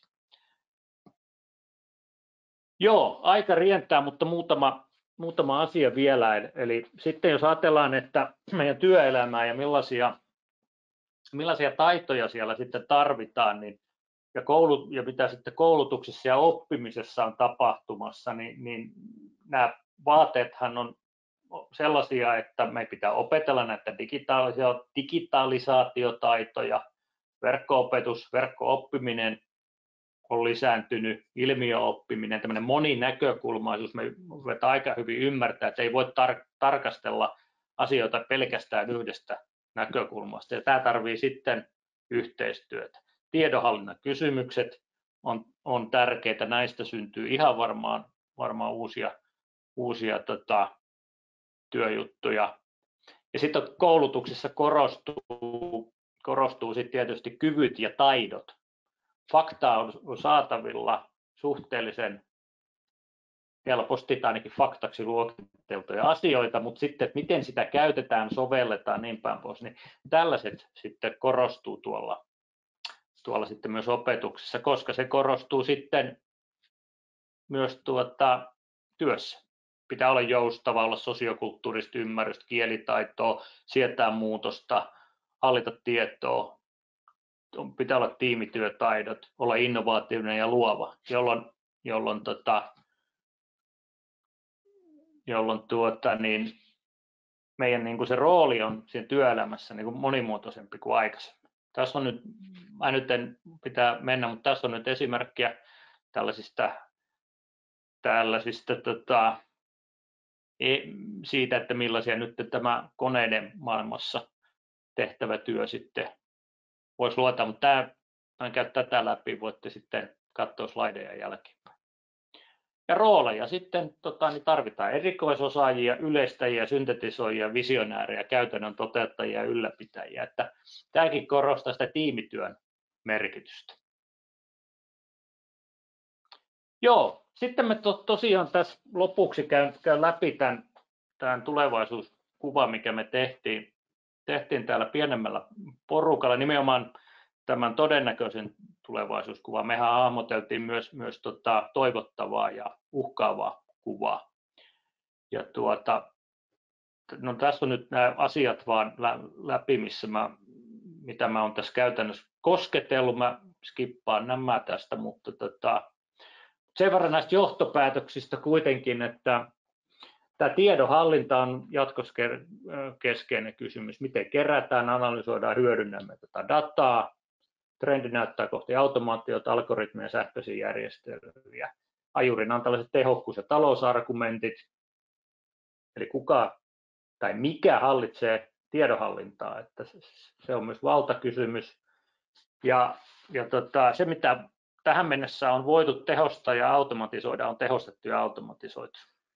Joo, aika rientää, mutta muutama asia vielä. Eli sitten jos ajatellaan, että meidän työelämää ja millaisia taitoja siellä sitten tarvitaan, niin ja mitä sitten koulutuksessa ja oppimisessa on tapahtumassa, niin nämä vaateethan on sellaisia, että me pitää opetella näitä digitalisaatiotaitoja, verkko-opetus, verkko-oppiminen on lisääntynyt, ilmiöoppiminen, tämmöinen moninäkökulmaisuus, me voidaan aika hyvin ymmärtää, että ei voi tarkastella asioita pelkästään yhdestä näkökulmasta, ja tämä tarvitsee sitten yhteistyötä. Tiedonhallinnan kysymykset on tärkeitä, näistä syntyy ihan varmaan uusia työjuttuja. Ja sitten koulutuksessa korostuu sitten tietysti kyvyt ja taidot. Faktaa on saatavilla suhteellisen helposti, tai ainakin faktaksi luokiteltuja asioita, mutta sitten, että miten sitä käytetään, sovelletaan niin päin pois, niin tällaiset sitten korostuu tuolla sitten myös opetuksessa, koska se korostuu sitten myös työssä. Pitää olla joustava, olla sosiokulttuurista ymmärrystä, kielitaitoa, sietää muutosta, hallita tietoa, pitää olla tiimityötaidot, olla innovatiivinen ja luova, jolloin meidän niin kuin se rooli on siinä työelämässä niin kuin monimuotoisempi kuin aikaisemmin. Tässä on nyt, pitää mennä, mutta tässä on nyt esimerkkiä tällaisista siitä, että millaisia nyt tämä koneiden maailmassa tehtävä työ sitten voisi luota, mutta mä en käy tätä läpi, voitte sitten katsoa slideja jälkeenpäin. Ja rooleja sitten niin tarvitaan erikoisosaajia, yleistäjiä, syntetisoijia, visionäärejä, käytännön toteuttajia ja ylläpitäjiä. Että tämäkin korostaa sitä tiimityön merkitystä. Joo, sitten me tosiaan tässä lopuksi käyn läpi tämän tulevaisuuskuvan, mikä me tehtiin täällä pienemmällä porukalla, nimenomaan tämän todennäköisen tulevaisuuskuvan. Mehän hahmoteltiin myös toivottavaa ja uhkaavaa kuvaa. Ja no tässä on nyt nämä asiat vaan läpi, mitä mä oon tässä käytännössä kosketellut. Mä skippaan nämä tästä, mutta sen verran näistä johtopäätöksistä kuitenkin, että tämä tiedonhallinta on jatkossa keskeinen kysymys. Miten kerätään, analysoidaan, hyödynnämme tätä dataa. Trendi näyttää kohti automaatiota, algoritmeja ja sähköisiä järjestelmiä. Ajurina on tällaiset tehokkuus- ja talousargumentit. Eli kuka tai mikä hallitsee tiedonhallintaa. Että se on myös valtakysymys. Ja se, mitä tähän mennessä on voitu tehostaa ja automatisoida, on tehostettu ja automatisoitu.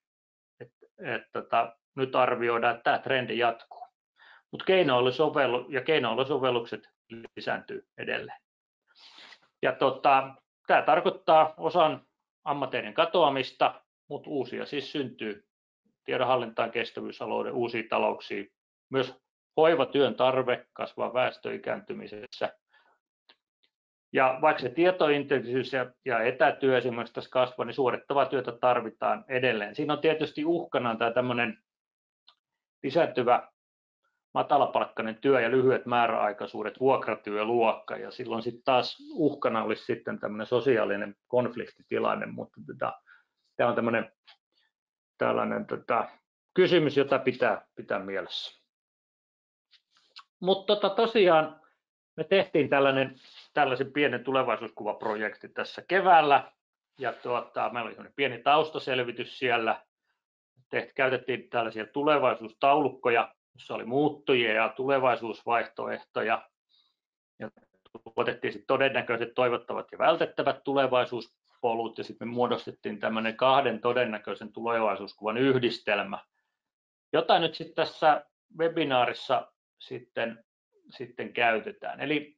Nyt arvioidaan, että tämä trendi jatkuu. Mutta keinoälysovellukset lisääntyy edelleen. Ja tämä tarkoittaa osan ammateiden katoamista, mutta uusia siis syntyy tiedonhallintaan, kestävyysalouden, uusia talouksia. Myös hoivatyön tarve kasvaa väestön ikääntymisessä. Ja vaikka se tietointensiivisyys ja etätyö esimerkiksi tässä kasvaa, niin suorittavaa työtä tarvitaan edelleen. Siinä on tietysti uhkana tämä tämmöinen lisääntyvä matalapalkkainen työ ja lyhyet määräaikaisuudet, vuokratyöluokka, ja silloin sitten taas uhkana olisi sitten tämmöinen sosiaalinen konfliktitilanne, mutta tämä on tällainen kysymys, jota pitää mielessä. Mutta tosiaan me tehtiin tällaisen pienen tulevaisuuskuvaprojekti tässä keväällä, ja meillä oli pieni taustaselvitys siellä. Käytettiin tällaisia tulevaisuustaulukkoja, jossa oli muuttujia ja tulevaisuusvaihtoehtoja, ja tuotettiin sitten todennäköiset, toivottavat ja vältettävät tulevaisuuspolut, ja sitten me muodostettiin tämmöinen 2 todennäköisen tulevaisuuskuvan yhdistelmä, jota nyt sitten tässä webinaarissa sitten käytetään. Eli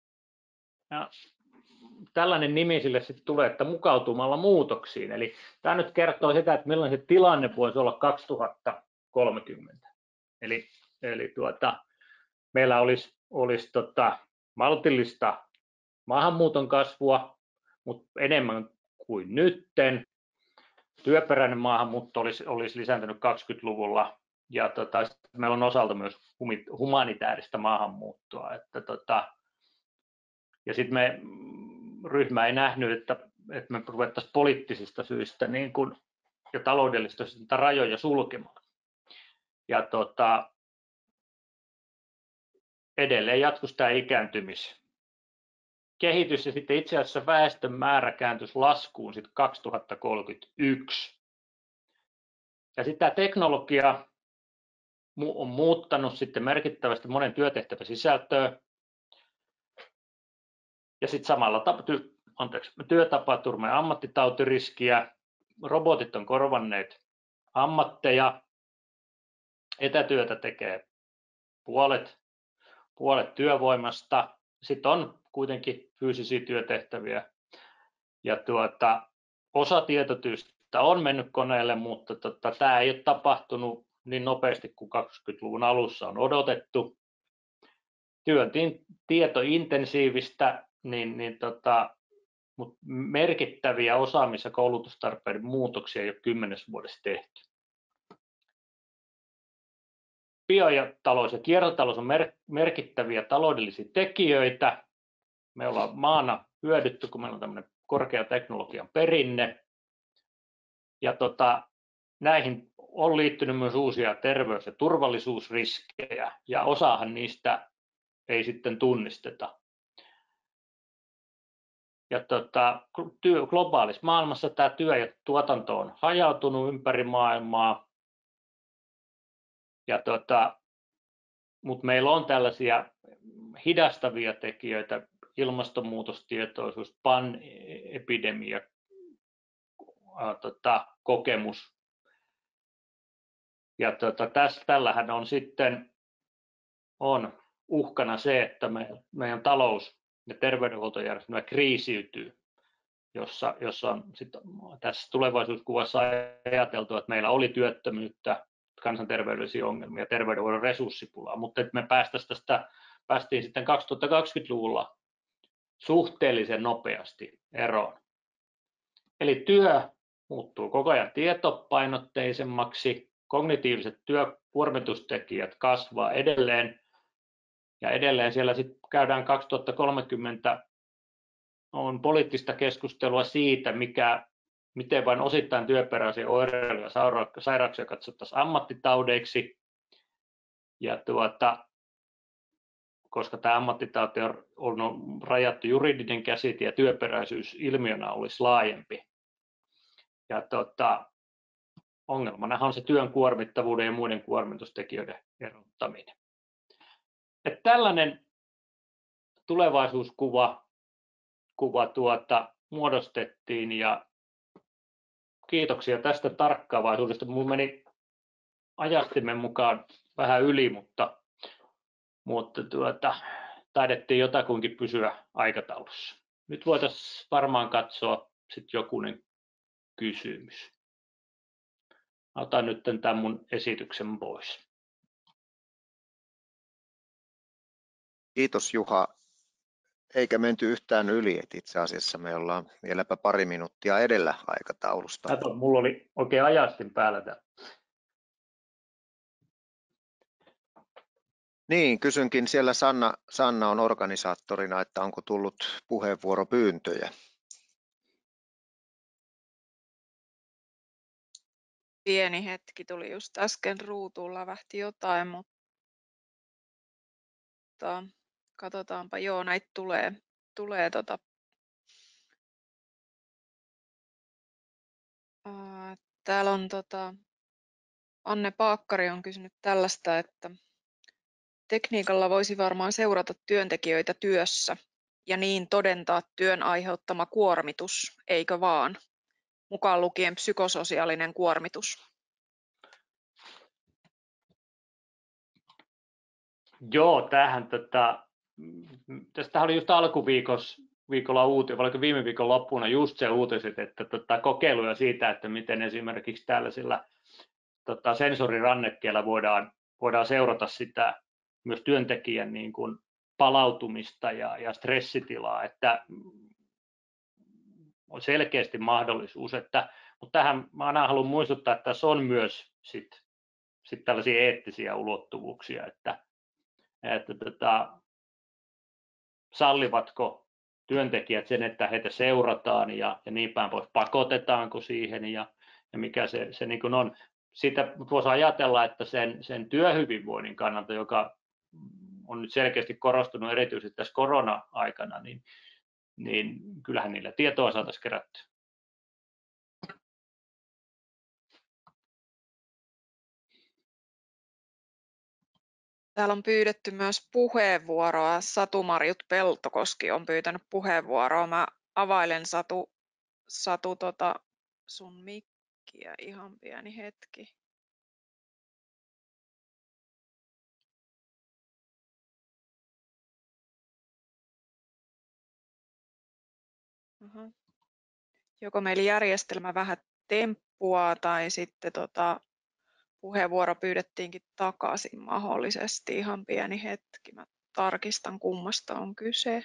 tällainen nimi sille sitten tulee, että mukautumalla muutoksiin. Eli tämä nyt kertoo sitä, että millainen se tilanne voisi olla 2030. Eli meillä olisi maltillista maahanmuuton kasvua, mutta enemmän kuin nytten. Työperäinen maahanmuutto olisi lisääntynyt 20-luvulla, ja meillä on osalta myös humanitaarista maahanmuuttoa. Ja sitten ryhmä ei nähnyt, että me ruvettaisiin poliittisista syistä ja taloudellisista syistä rajoja sulkemaan. Ja edelleen jatkuisi tämä ikääntymiskehitys, ja sitten itse asiassa väestön määrä kääntyisi laskuun sitten 2031. Ja sitten tämä teknologia on muuttanut sitten merkittävästi monen työtehtävän sisältöä, ja sitten samalla työtapaturma- ja ammattitautiriskiä, robotit on korvanneet ammatteja, etätyötä tekee puolet työvoimasta, sitten on kuitenkin fyysisiä työtehtäviä, ja osa tietotyöstä on mennyt koneelle, mutta tämä ei ole tapahtunut niin nopeasti kuin 20-luvun alussa on odotettu. Työn tietointensiivistä, mutta merkittäviä osaamis- ja koulutustarpeiden muutoksia ei ole 10 vuodessa tehty. Biotalous ja kiertotalous on merkittäviä taloudellisia tekijöitä. Me ollaan maana hyödytty, kun meillä on tämmöinen korkea teknologian perinne. Ja näihin on liittynyt myös uusia terveys- ja turvallisuusriskejä, ja osahan niistä ei sitten tunnisteta. Ja globaalissa maailmassa tämä työ ja tuotanto on hajautunut ympäri maailmaa. Ja mutta meillä on tällaisia hidastavia tekijöitä, ilmastonmuutostietoisuus, panepidemia, kokemus. Ja tällähän on sitten uhkana se, että meidän talous ja terveydenhuoltojärjestelmä kriisiytyy, jossa on tässä tulevaisuuskuvassa ajateltu, että meillä oli työttömyyttä, kansanterveydellisiä ongelmia, terveydenhuollon resurssipulaa, mutta että me päästiin sitten 2020-luvulla suhteellisen nopeasti eroon. Eli työ muuttuu koko ajan tietopainotteisemmaksi, kognitiiviset työkuormitustekijät kasvaa edelleen, ja edelleen siellä sitten käydään 2030 on poliittista keskustelua siitä, miten vain osittain työperäisiä oireita ja sairauksia katsottaisiin ammattitaudeiksi. Ja koska tämä ammattitauti on rajattu juridinen käsite ja työperäisyys ilmiönä olisi laajempi. Ja ongelmanahan on se työn kuormittavuuden ja muiden kuormitustekijöiden erottaminen. Että tällainen tulevaisuuskuva muodostettiin, ja kiitoksia tästä tarkkaavaisuudesta. Minulla meni ajastimen mukaan vähän yli, mutta taidettiin jotakuinkin pysyä aikataulussa. Nyt voitaisiin varmaan katsoa sitten jokunen kysymys. Otan nyt tämän mun esityksen pois. Kiitos Juha. Eikä menty yhtään yli, että itse asiassa me ollaan vieläpä pari minuuttia edellä aikataulusta. Kato, mulla oli oikein ajastin päällä täällä. Niin, kysynkin siellä Sanna on organisaattorina, että onko tullut puheenvuoropyyntöjä? Pieni hetki, tuli just äsken ruutuun, lävähti jotain, mutta katsotaanpa. Joo, näitä tulee täällä on Anne Paakkari on kysynyt tällaista, että tekniikalla voisi varmaan seurata työntekijöitä työssä ja niin todentaa työn aiheuttama kuormitus, eikö vaan? Mukaan lukien psykososiaalinen kuormitus. Joo, tästä oli just alkuviikolla uutinen, vaikka viime viikon loppuna just se uutiset, että kokeiluja siitä, että miten esimerkiksi tällaisilla sensorirannekkeilla voidaan seurata sitä myös työntekijän niin kuin palautumista ja stressitilaa, että on selkeästi mahdollisuus, mutta tähän mä aina haluan muistuttaa, että tässä on myös sit tällaisia eettisiä ulottuvuuksia, että sallivatko työntekijät sen, että heitä seurataan ja niin päin pois, pakotetaanko siihen ja mikä se niin kuin on. Siitä voisi ajatella, että sen työhyvinvoinnin kannalta, joka on nyt selkeästi korostunut erityisesti tässä korona-aikana, niin kyllähän niillä tietoa saataisiin kerättyä. Täällä on pyydetty myös puheenvuoroa. Satu-Marjut Peltokoski on pyytänyt puheenvuoroa. Mä availen Satu sun mikkiä ihan pieni hetki. Joko meillä järjestelmä vähän temppua tai sitten puheenvuoro pyydettiinkin takaisin mahdollisesti. Ihan pieni hetki. Mä tarkistan, kummasta on kyse.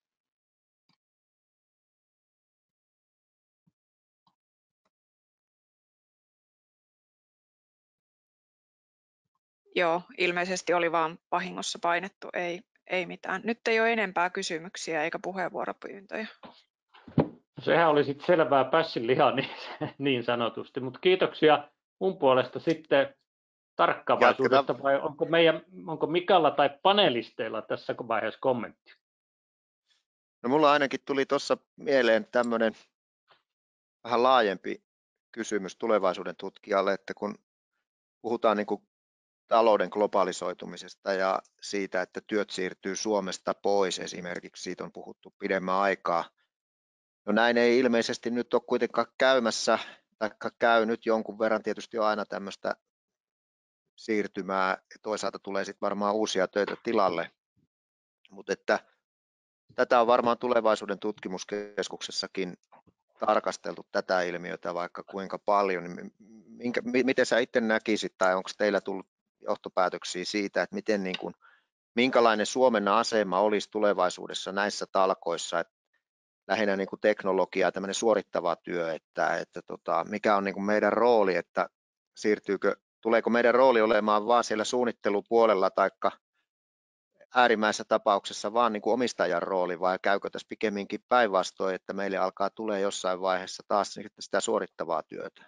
Joo, ilmeisesti oli vaan vahingossa painettu. Ei mitään. Nyt ei ole enempää kysymyksiä eikä puheenvuoropyyntöjä. Sehän oli sitten selvää pässinlihaa niin sanotusti, mutta kiitoksia mun puolesta sitten tarkkaavaisuudesta, vai onko Mikalla tai panelisteilla tässä vaiheessa kommentti? No mulla ainakin tuli tuossa mieleen tämmöinen vähän laajempi kysymys tulevaisuuden tutkijalle, että kun puhutaan niin kuin talouden globalisoitumisesta ja siitä, että työt siirtyy Suomesta pois esimerkiksi, siitä on puhuttu pidemmän aikaa. No näin ei ilmeisesti nyt ole kuitenkaan käymässä vaikka käy nyt jonkun verran, tietysti on aina tämmöistä siirtymää, ja toisaalta tulee sitten varmaan uusia töitä tilalle, mutta että tätä on varmaan tulevaisuuden tutkimuskeskuksessakin tarkasteltu tätä ilmiötä vaikka kuinka paljon, niin miten sä itse näkisit tai onko teillä tullut johtopäätöksiä siitä, että miten minkälainen Suomen asema olisi tulevaisuudessa näissä talkoissa, että lähinnä teknologia ja tämmöinen suorittava työ, että mikä on meidän rooli, että tuleeko meidän rooli olemaan vaan siellä suunnittelupuolella taikka äärimmäisessä tapauksessa vaan omistajan rooli vai käykö tässä pikemminkin päinvastoin, että meille alkaa tulee jossain vaiheessa taas sitä suorittavaa työtä?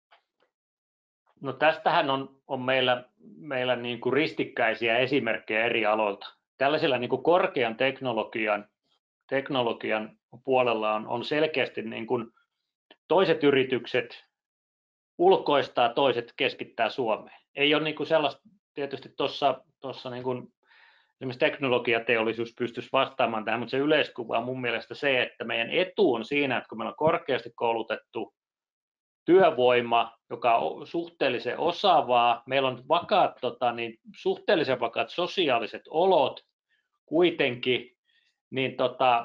No tästähän on meillä niin kuin ristikkäisiä esimerkkejä eri aloilta. Tällaisella niin kuin korkean teknologian puolella on selkeästi niin kuin toiset yritykset ulkoistaa, toiset keskittää Suomeen. Ei ole niin kuin sellaista, tietysti tuossa niin kuin esimerkiksi teknologiateollisuus pystyisi vastaamaan tähän, mutta se yleiskuva on mun mielestä se, että meidän etu on siinä, että kun meillä on korkeasti koulutettu työvoima, joka on suhteellisen osaavaa, meillä on suhteellisen vakaat sosiaaliset olot kuitenkin, niin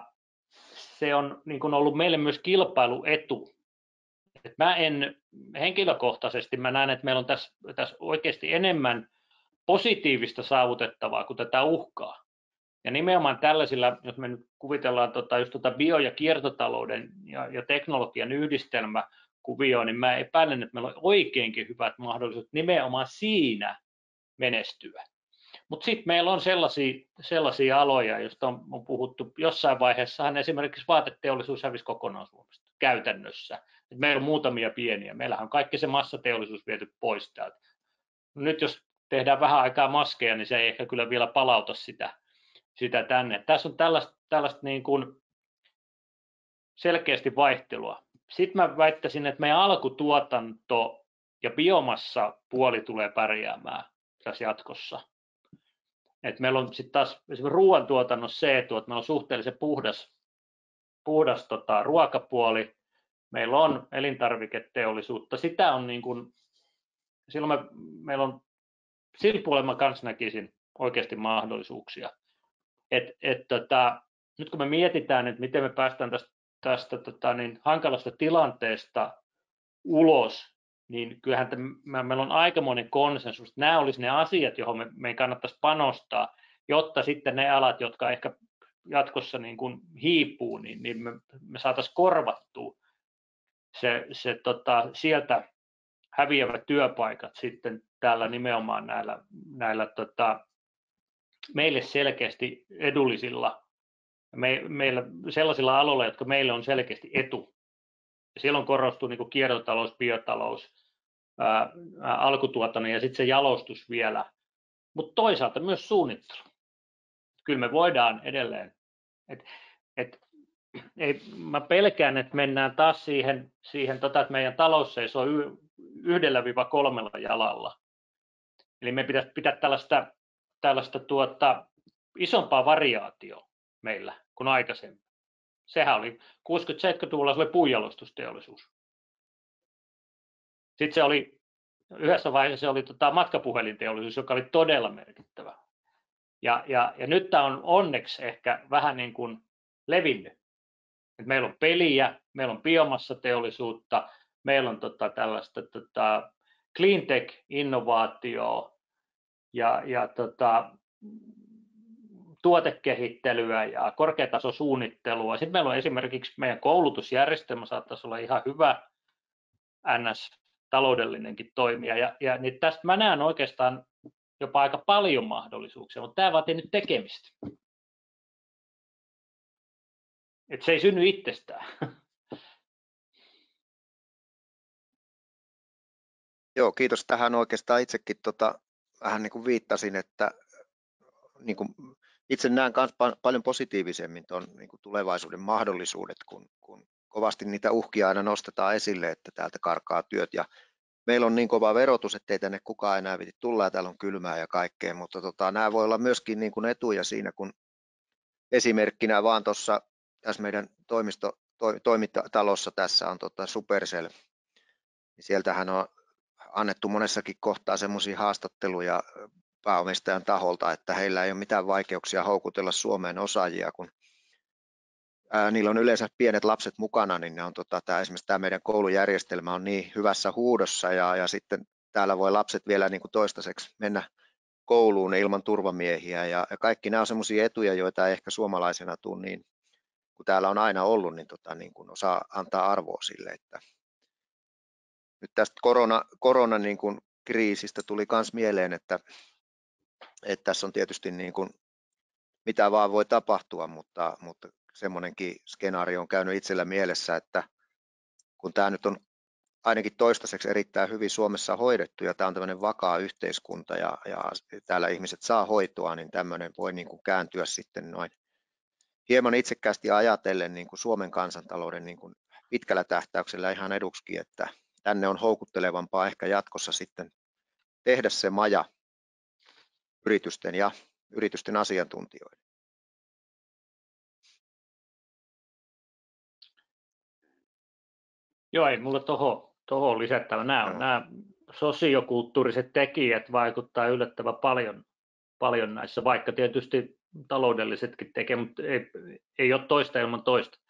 se on niin kuin ollut meille myös kilpailuetu. Et henkilökohtaisesti näen, että meillä on tässä oikeasti enemmän positiivista saavutettavaa kuin tätä uhkaa. Ja nimenomaan tällaisilla, jos me nyt kuvitellaan just bio- ja kiertotalouden ja teknologian yhdistelmäkuvioon, niin mä epäilen, että meillä on oikeinkin hyvät mahdollisuudet nimenomaan siinä menestyä. Mutta sitten meillä on sellaisia aloja, joista on puhuttu jossain vaiheessahan esimerkiksi vaateteollisuus hävisi kokonaan Suomesta käytännössä. Et meillä on muutamia pieniä. Meillähän on kaikki se massateollisuus viety pois täältä. Nyt jos tehdään vähän aikaa maskeja, niin se ei ehkä kyllä vielä palauta sitä tänne. Tässä on tällaista niin kuin selkeästi vaihtelua. Sitten mä väittäisin, että meidän alkutuotanto ja biomassa-puoli tulee pärjäämään tässä jatkossa. Et meillä on sitten taas esimerkiksi ruoantuotannossa se etu, että meillä on suhteellisen puhdas ruokapuoli. Meillä on elintarviketeollisuutta. Sitä on niin kuin, silloin meillä on sillä puolella mä kanssa näkisin oikeasti mahdollisuuksia. Nyt kun me mietitään, että miten me päästään tästä hankalasta tilanteesta ulos, niin kyllähän meillä on aikamoinen konsensus. Nämä olisi ne asiat, joihin me kannattaisi panostaa, jotta sitten ne alat, jotka ehkä jatkossa niin kuin hiipuu, niin me saataisiin korvattua sieltä häviävät työpaikat sitten täällä nimenomaan näillä meille selkeästi edullisilla, meillä sellaisilla aloilla, jotka meille on selkeästi etu. Ja silloin korostuu niin kuin kiertotalous, biotalous, alkutuotanto ja sitten se jalostus vielä, mutta toisaalta myös suunnittelu. Kyllä me voidaan edelleen. Mä pelkään, että mennään taas siihen että meidän talous seisoo 1-3 jalalla. Eli me pitäisi pitää tällaista isompaa variaatioa meillä kuin aikaisemmin. Sehän oli 60-70-luvulla se oli puunjalostusteollisuus. Sitten se oli yhdessä vaiheessa se oli matkapuhelinteollisuus, joka oli todella merkittävä. Ja nyt tämä on onneksi ehkä vähän niin kuin levinnyt. Et meillä on peliä, meillä on biomassateollisuutta, meillä on tällaista cleantech-innovaatioa ja tuotekehittelyä ja korkeatasosuunnittelua. Sitten meillä on esimerkiksi meidän koulutusjärjestelmä saattaisi olla ihan hyvä NS-taloudellinenkin toimija. Ja niin tästä mä näen oikeastaan jopa aika paljon mahdollisuuksia, mutta tämä vaatii nyt tekemistä. Et se ei synny itsestään. Joo, kiitos. Tähän oikeastaan itsekin vähän niin kuin viittasin, että niin kuin itse näen myös paljon positiivisemmin tuon niin kuin tulevaisuuden mahdollisuudet, kun kovasti niitä uhkia aina nostetaan esille, että täältä karkaa työt ja meillä on niin kova verotus, ettei tänne kukaan enää viti tulla ja täällä on kylmää ja kaikkea, mutta nämä voi olla myöskin niin kuin etuja siinä, kun esimerkkinä vaan tuossa tässä meidän toimitalossa tässä on Supercell niin sieltähän on annettu monessakin kohtaa semmoisia haastatteluja pääomistajan taholta, että heillä ei ole mitään vaikeuksia houkutella Suomeen osaajia, kun niillä on yleensä pienet lapset mukana, niin ne on, esimerkiksi tämä meidän koulujärjestelmä on niin hyvässä huudossa ja sitten täällä voi lapset vielä niin kuin toistaiseksi mennä kouluun ilman turvamiehiä ja kaikki nämä on semmoisia etuja, joita ei ehkä suomalaisena tule niin, kun täällä on aina ollut, niin kuin osaa antaa arvoa sille, että nyt tästä korona niin kuin kriisistä tuli myös mieleen, että tässä on tietysti niin kuin, mitä vaan voi tapahtua, mutta semmoinenkin skenaario on käynyt itsellä mielessä, että kun tämä nyt on ainakin toistaiseksi erittäin hyvin Suomessa hoidettu ja tämä on tämmöinen vakaa yhteiskunta ja täällä ihmiset saa hoitoa, niin tämmöinen voi niin kuin kääntyä sitten noin hieman itsekkäästi ajatellen niin kuin Suomen kansantalouden niin kuin pitkällä tähtäyksellä ihan eduksi, että tänne on houkuttelevampaa ehkä jatkossa sitten tehdä se maja yritysten ja yritysten asiantuntijoiden. Joo, ei mulla tuohon lisättävä. Nämä sosiokulttuuriset tekijät vaikuttaa yllättävän paljon näissä, vaikka tietysti taloudellisetkin tekee, mutta ei ole toista ilman toista.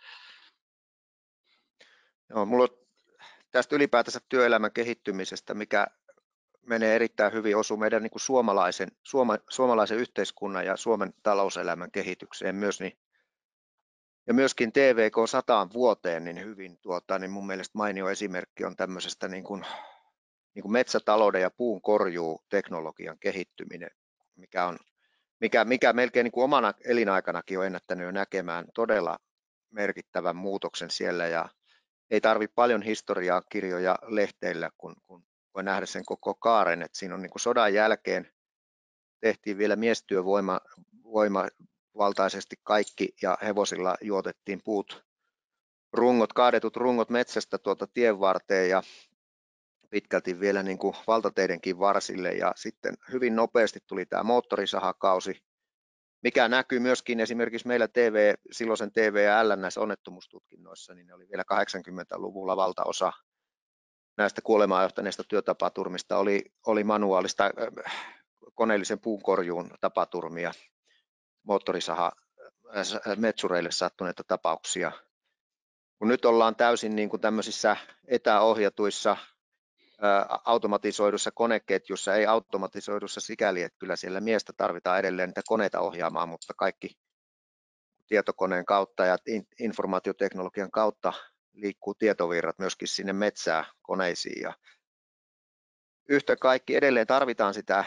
Joo, mulla on tästä ylipäätänsä työelämän kehittymisestä, mikä menee erittäin hyvin, osuu meidän niin kuin suomalaisen yhteiskunnan ja Suomen talouselämän kehitykseen myös, niin, ja myöskin TVK 100 vuoteen niin hyvin, niin mun mielestä mainio esimerkki on tämmöisestä niin kuin metsätalouden ja puun korjuuteknologian kehittyminen, mikä melkein niin kuin omana elinaikanakin on ennättänyt jo näkemään todella merkittävän muutoksen siellä, ja ei tarvitse paljon historiaa kirjoja lehteillä, kun voi nähdä sen koko kaaren, että siinä on niin kuin sodan jälkeen tehtiin vielä miestyövoimavaltaisesti kaikki ja hevosilla juotettiin kaadetut rungot metsästä tien varteen ja pitkälti vielä niin kuin valtateidenkin varsille ja sitten hyvin nopeasti tuli tämä moottorisahakausi, mikä näkyy myöskin esimerkiksi meillä silloisen TVL näissä onnettomuustutkinnoissa, niin ne oli vielä 80-luvulla valtaosa näistä kuolemaan johtaneista työtapaturmista oli manuaalista koneellisen puunkorjuun tapaturmia, metsureille sattuneita tapauksia. Kun nyt ollaan täysin niin kuin tämmöisissä etäohjatuissa automatisoidussa koneketjussa, ei automatisoidussa sikäli, että kyllä siellä miestä tarvitaan edelleen niitä koneita ohjaamaan, mutta kaikki tietokoneen kautta ja informaatioteknologian kautta liikkuu tietovirrat myöskin sinne metsään koneisiin. Ja yhtä kaikki edelleen tarvitaan sitä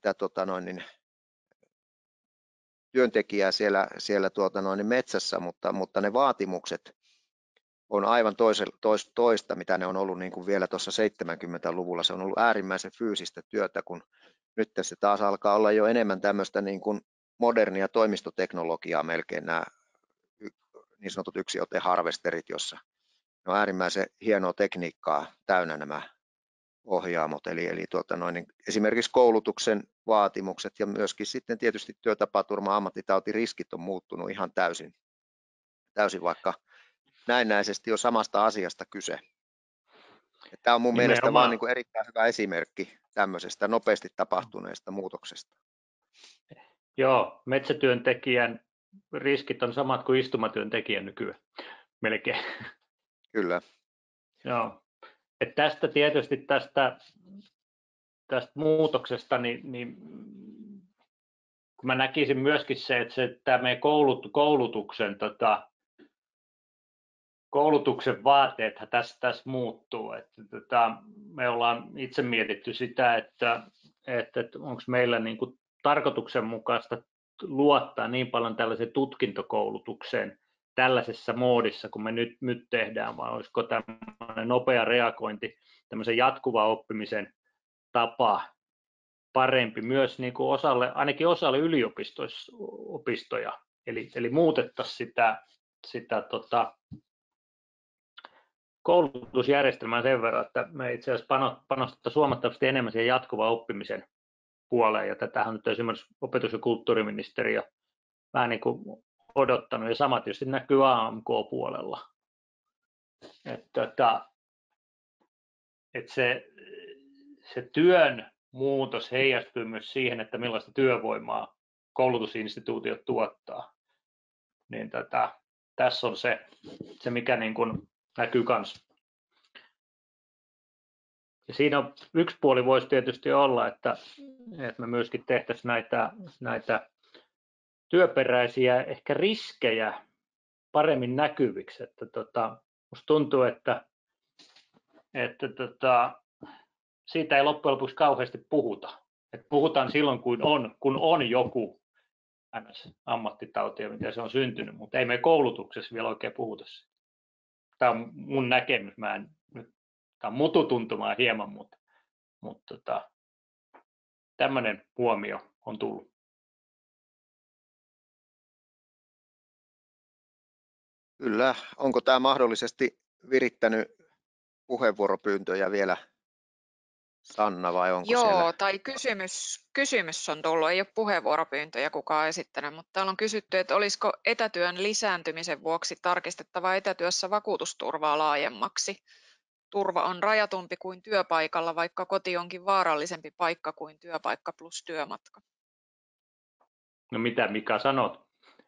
työntekijää siellä metsässä, mutta ne vaatimukset on aivan toista, mitä ne on ollut niin kuin vielä tuossa 70-luvulla. Se on ollut äärimmäisen fyysistä työtä, kun nyt se taas alkaa olla jo enemmän tämmöistä niin kuin modernia toimistoteknologiaa melkein nämä niin sanotut yksioteharvesterit, jossa on äärimmäisen hienoa tekniikkaa täynnä nämä ohjaamot, eli esimerkiksi koulutuksen vaatimukset ja myöskin sitten tietysti työtapaturma- ammattitautiriskit on muuttunut ihan täysin, vaikka näennäisesti on samasta asiasta kyse. Tämä on mun mielestä vaan niin kuin erittäin hyvä esimerkki tämmöisestä nopeasti tapahtuneesta muutoksesta. Joo, metsätyöntekijän riskit on samat kuin istumatyöntekijän nykyään, melkein. Kyllä. Joo. Et tästä tietysti tästä muutoksesta, niin kun mä näkisin myöskin se, että tämä meidän koulutuksen vaateethan tässä muuttuu. Me ollaan itse mietitty sitä, että onko meillä niin kuin tarkoituksenmukaista luottaa niin paljon tällaiseen tutkintokoulutukseen tällaisessa moodissa, kun me nyt tehdään, vai olisiko tämmöinen nopea reagointi, tämmöisen jatkuvan oppimisen tapa parempi myös niin kuin ainakin osalle yliopistoja, eli muutettaisiin sitä koulutusjärjestelmää sen verran, että me itse asiassa panostettaisiin huomattavasti enemmän siihen jatkuvan oppimisen puoleen, ja tätähän nyt esimerkiksi opetus- ja kulttuuriministeriö vähän niin kuin odottanut, ja sama tietysti näkyy AMK-puolella. se työn muutos heijastuu myös siihen, että millaista työvoimaa koulutusinstituutiot tuottaa. Niin tässä on se mikä niin kuin näkyy kanssa. Ja siinä on yksi puoli voisi tietysti olla, että me myöskin tehtäisiin näitä työperäisiä ehkä riskejä paremmin näkyviksi. Että musta tuntuu, että siitä ei loppujen lopuksi kauheasti puhuta. Et puhutaan silloin, kun on joku ammattitauti ja miten se on syntynyt, mutta ei me koulutuksessa vielä oikein puhuta siitä. Tämä on mun näkemys. Tämä on mututuntumaa hieman, mutta tämmöinen huomio on tullut. Kyllä. Onko tämä mahdollisesti virittänyt puheenvuoropyyntöjä vielä, Sanna, vai onko siellä? Tai kysymys on tullut, ei ole puheenvuoropyyntöjä kukaan esittänyt, mutta täällä on kysytty, että olisiko etätyön lisääntymisen vuoksi tarkistettava etätyössä vakuutusturvaa laajemmaksi. Turva on rajatumpi kuin työpaikalla, vaikka koti onkin vaarallisempi paikka kuin työpaikka plus työmatka. No mitä Mika sanot?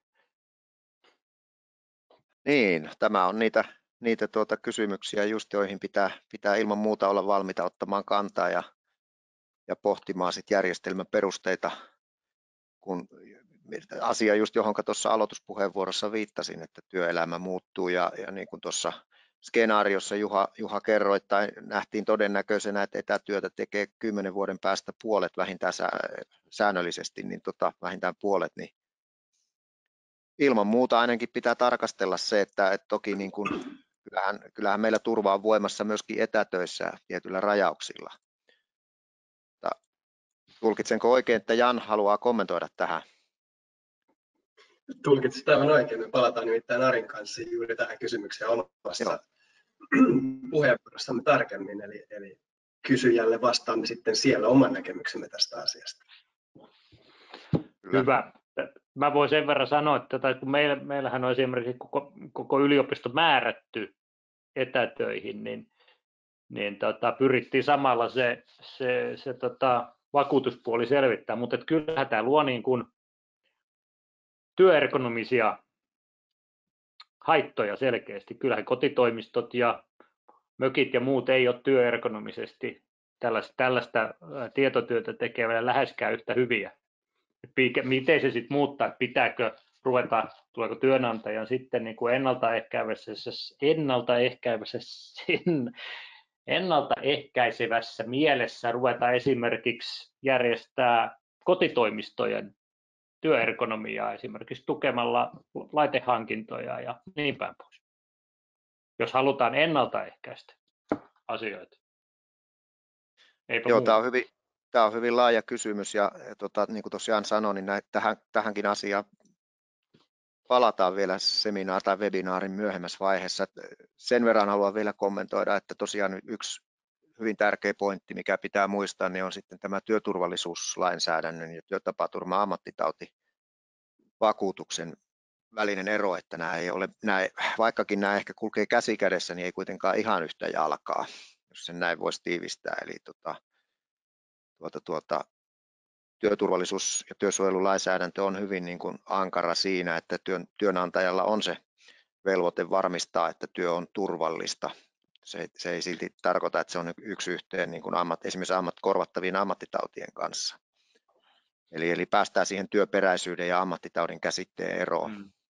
Niin, tämä on niitä kysymyksiä, just joihin pitää ilman muuta olla valmiita ottamaan kantaa ja pohtimaan sit järjestelmän perusteita, kun asia just johon tuossa aloituspuheenvuorossa viittasin, että työelämä muuttuu ja niin kuin tuossa skenaariossa Juha kerroi, tai nähtiin todennäköisenä, että etätyötä tekee 10 vuoden päästä puolet vähintään säännöllisesti, niin vähintään puolet, niin ilman muuta ainakin pitää tarkastella se, että toki niin kuin, kyllähän meillä turva on voimassa myöskin etätöissä tietyillä rajauksilla. Tulkitsenko oikein, että Jan haluaa kommentoida tähän? Tulkitsit aivan oikein. Me palataan nimittäin Arin kanssa juuri tähän kysymykseen omassa puheenvuorossamme tarkemmin. Eli kysyjälle vastaamme sitten siellä oman näkemyksemme tästä asiasta. Kyllä. Hyvä. Mä voin sen verran sanoa, että kun meillähän on esimerkiksi koko yliopisto määrätty etätöihin, niin pyrittiin samalla se vakuutuspuoli selvittää, mutta kyllähän tämä luo niin kuin työergonomisia haittoja selkeästi. Kyllähän kotitoimistot ja mökit ja muut ei ole työergonomisesti tällaista tietotyötä tekevällä läheskään yhtä hyviä. Miten se sitten muuttaa, pitääkö tuleeko työnantajan sitten niin kuin ennaltaehkäisevässä mielessä ruveta esimerkiksi järjestää kotitoimistojen työergonomiaa esimerkiksi tukemalla laitehankintoja ja niin päin pois, jos halutaan ennaltaehkäistä asioita. Joo, tämä on hyvin laaja kysymys ja niin kuin tosiaan sanoin, niin tähänkin asiaan palataan vielä tai webinaarin myöhemmässä vaiheessa. Sen verran haluan vielä kommentoida, että tosiaan yksi hyvin tärkeä pointti, mikä pitää muistaa, niin on sitten tämä työturvallisuuslainsäädännön ja työtapaturma-ammattitautivakuutuksen välinen ero, että vaikkakin nämä ehkä kulkee käsi kädessä, niin ei kuitenkaan ihan yhtä jalkaa, jos sen näin voisi tiivistää. Eli työturvallisuus- ja työsuojelulainsäädäntö on hyvin niin kuin ankara siinä, että työnantajalla on se velvoite varmistaa, että työ on turvallista. Se ei silti tarkoita, että se on yksi yhteen niin kuin esimerkiksi korvattavien ammattitautien kanssa. Eli päästään siihen työperäisyyden ja ammattitaudin käsitteen eroon.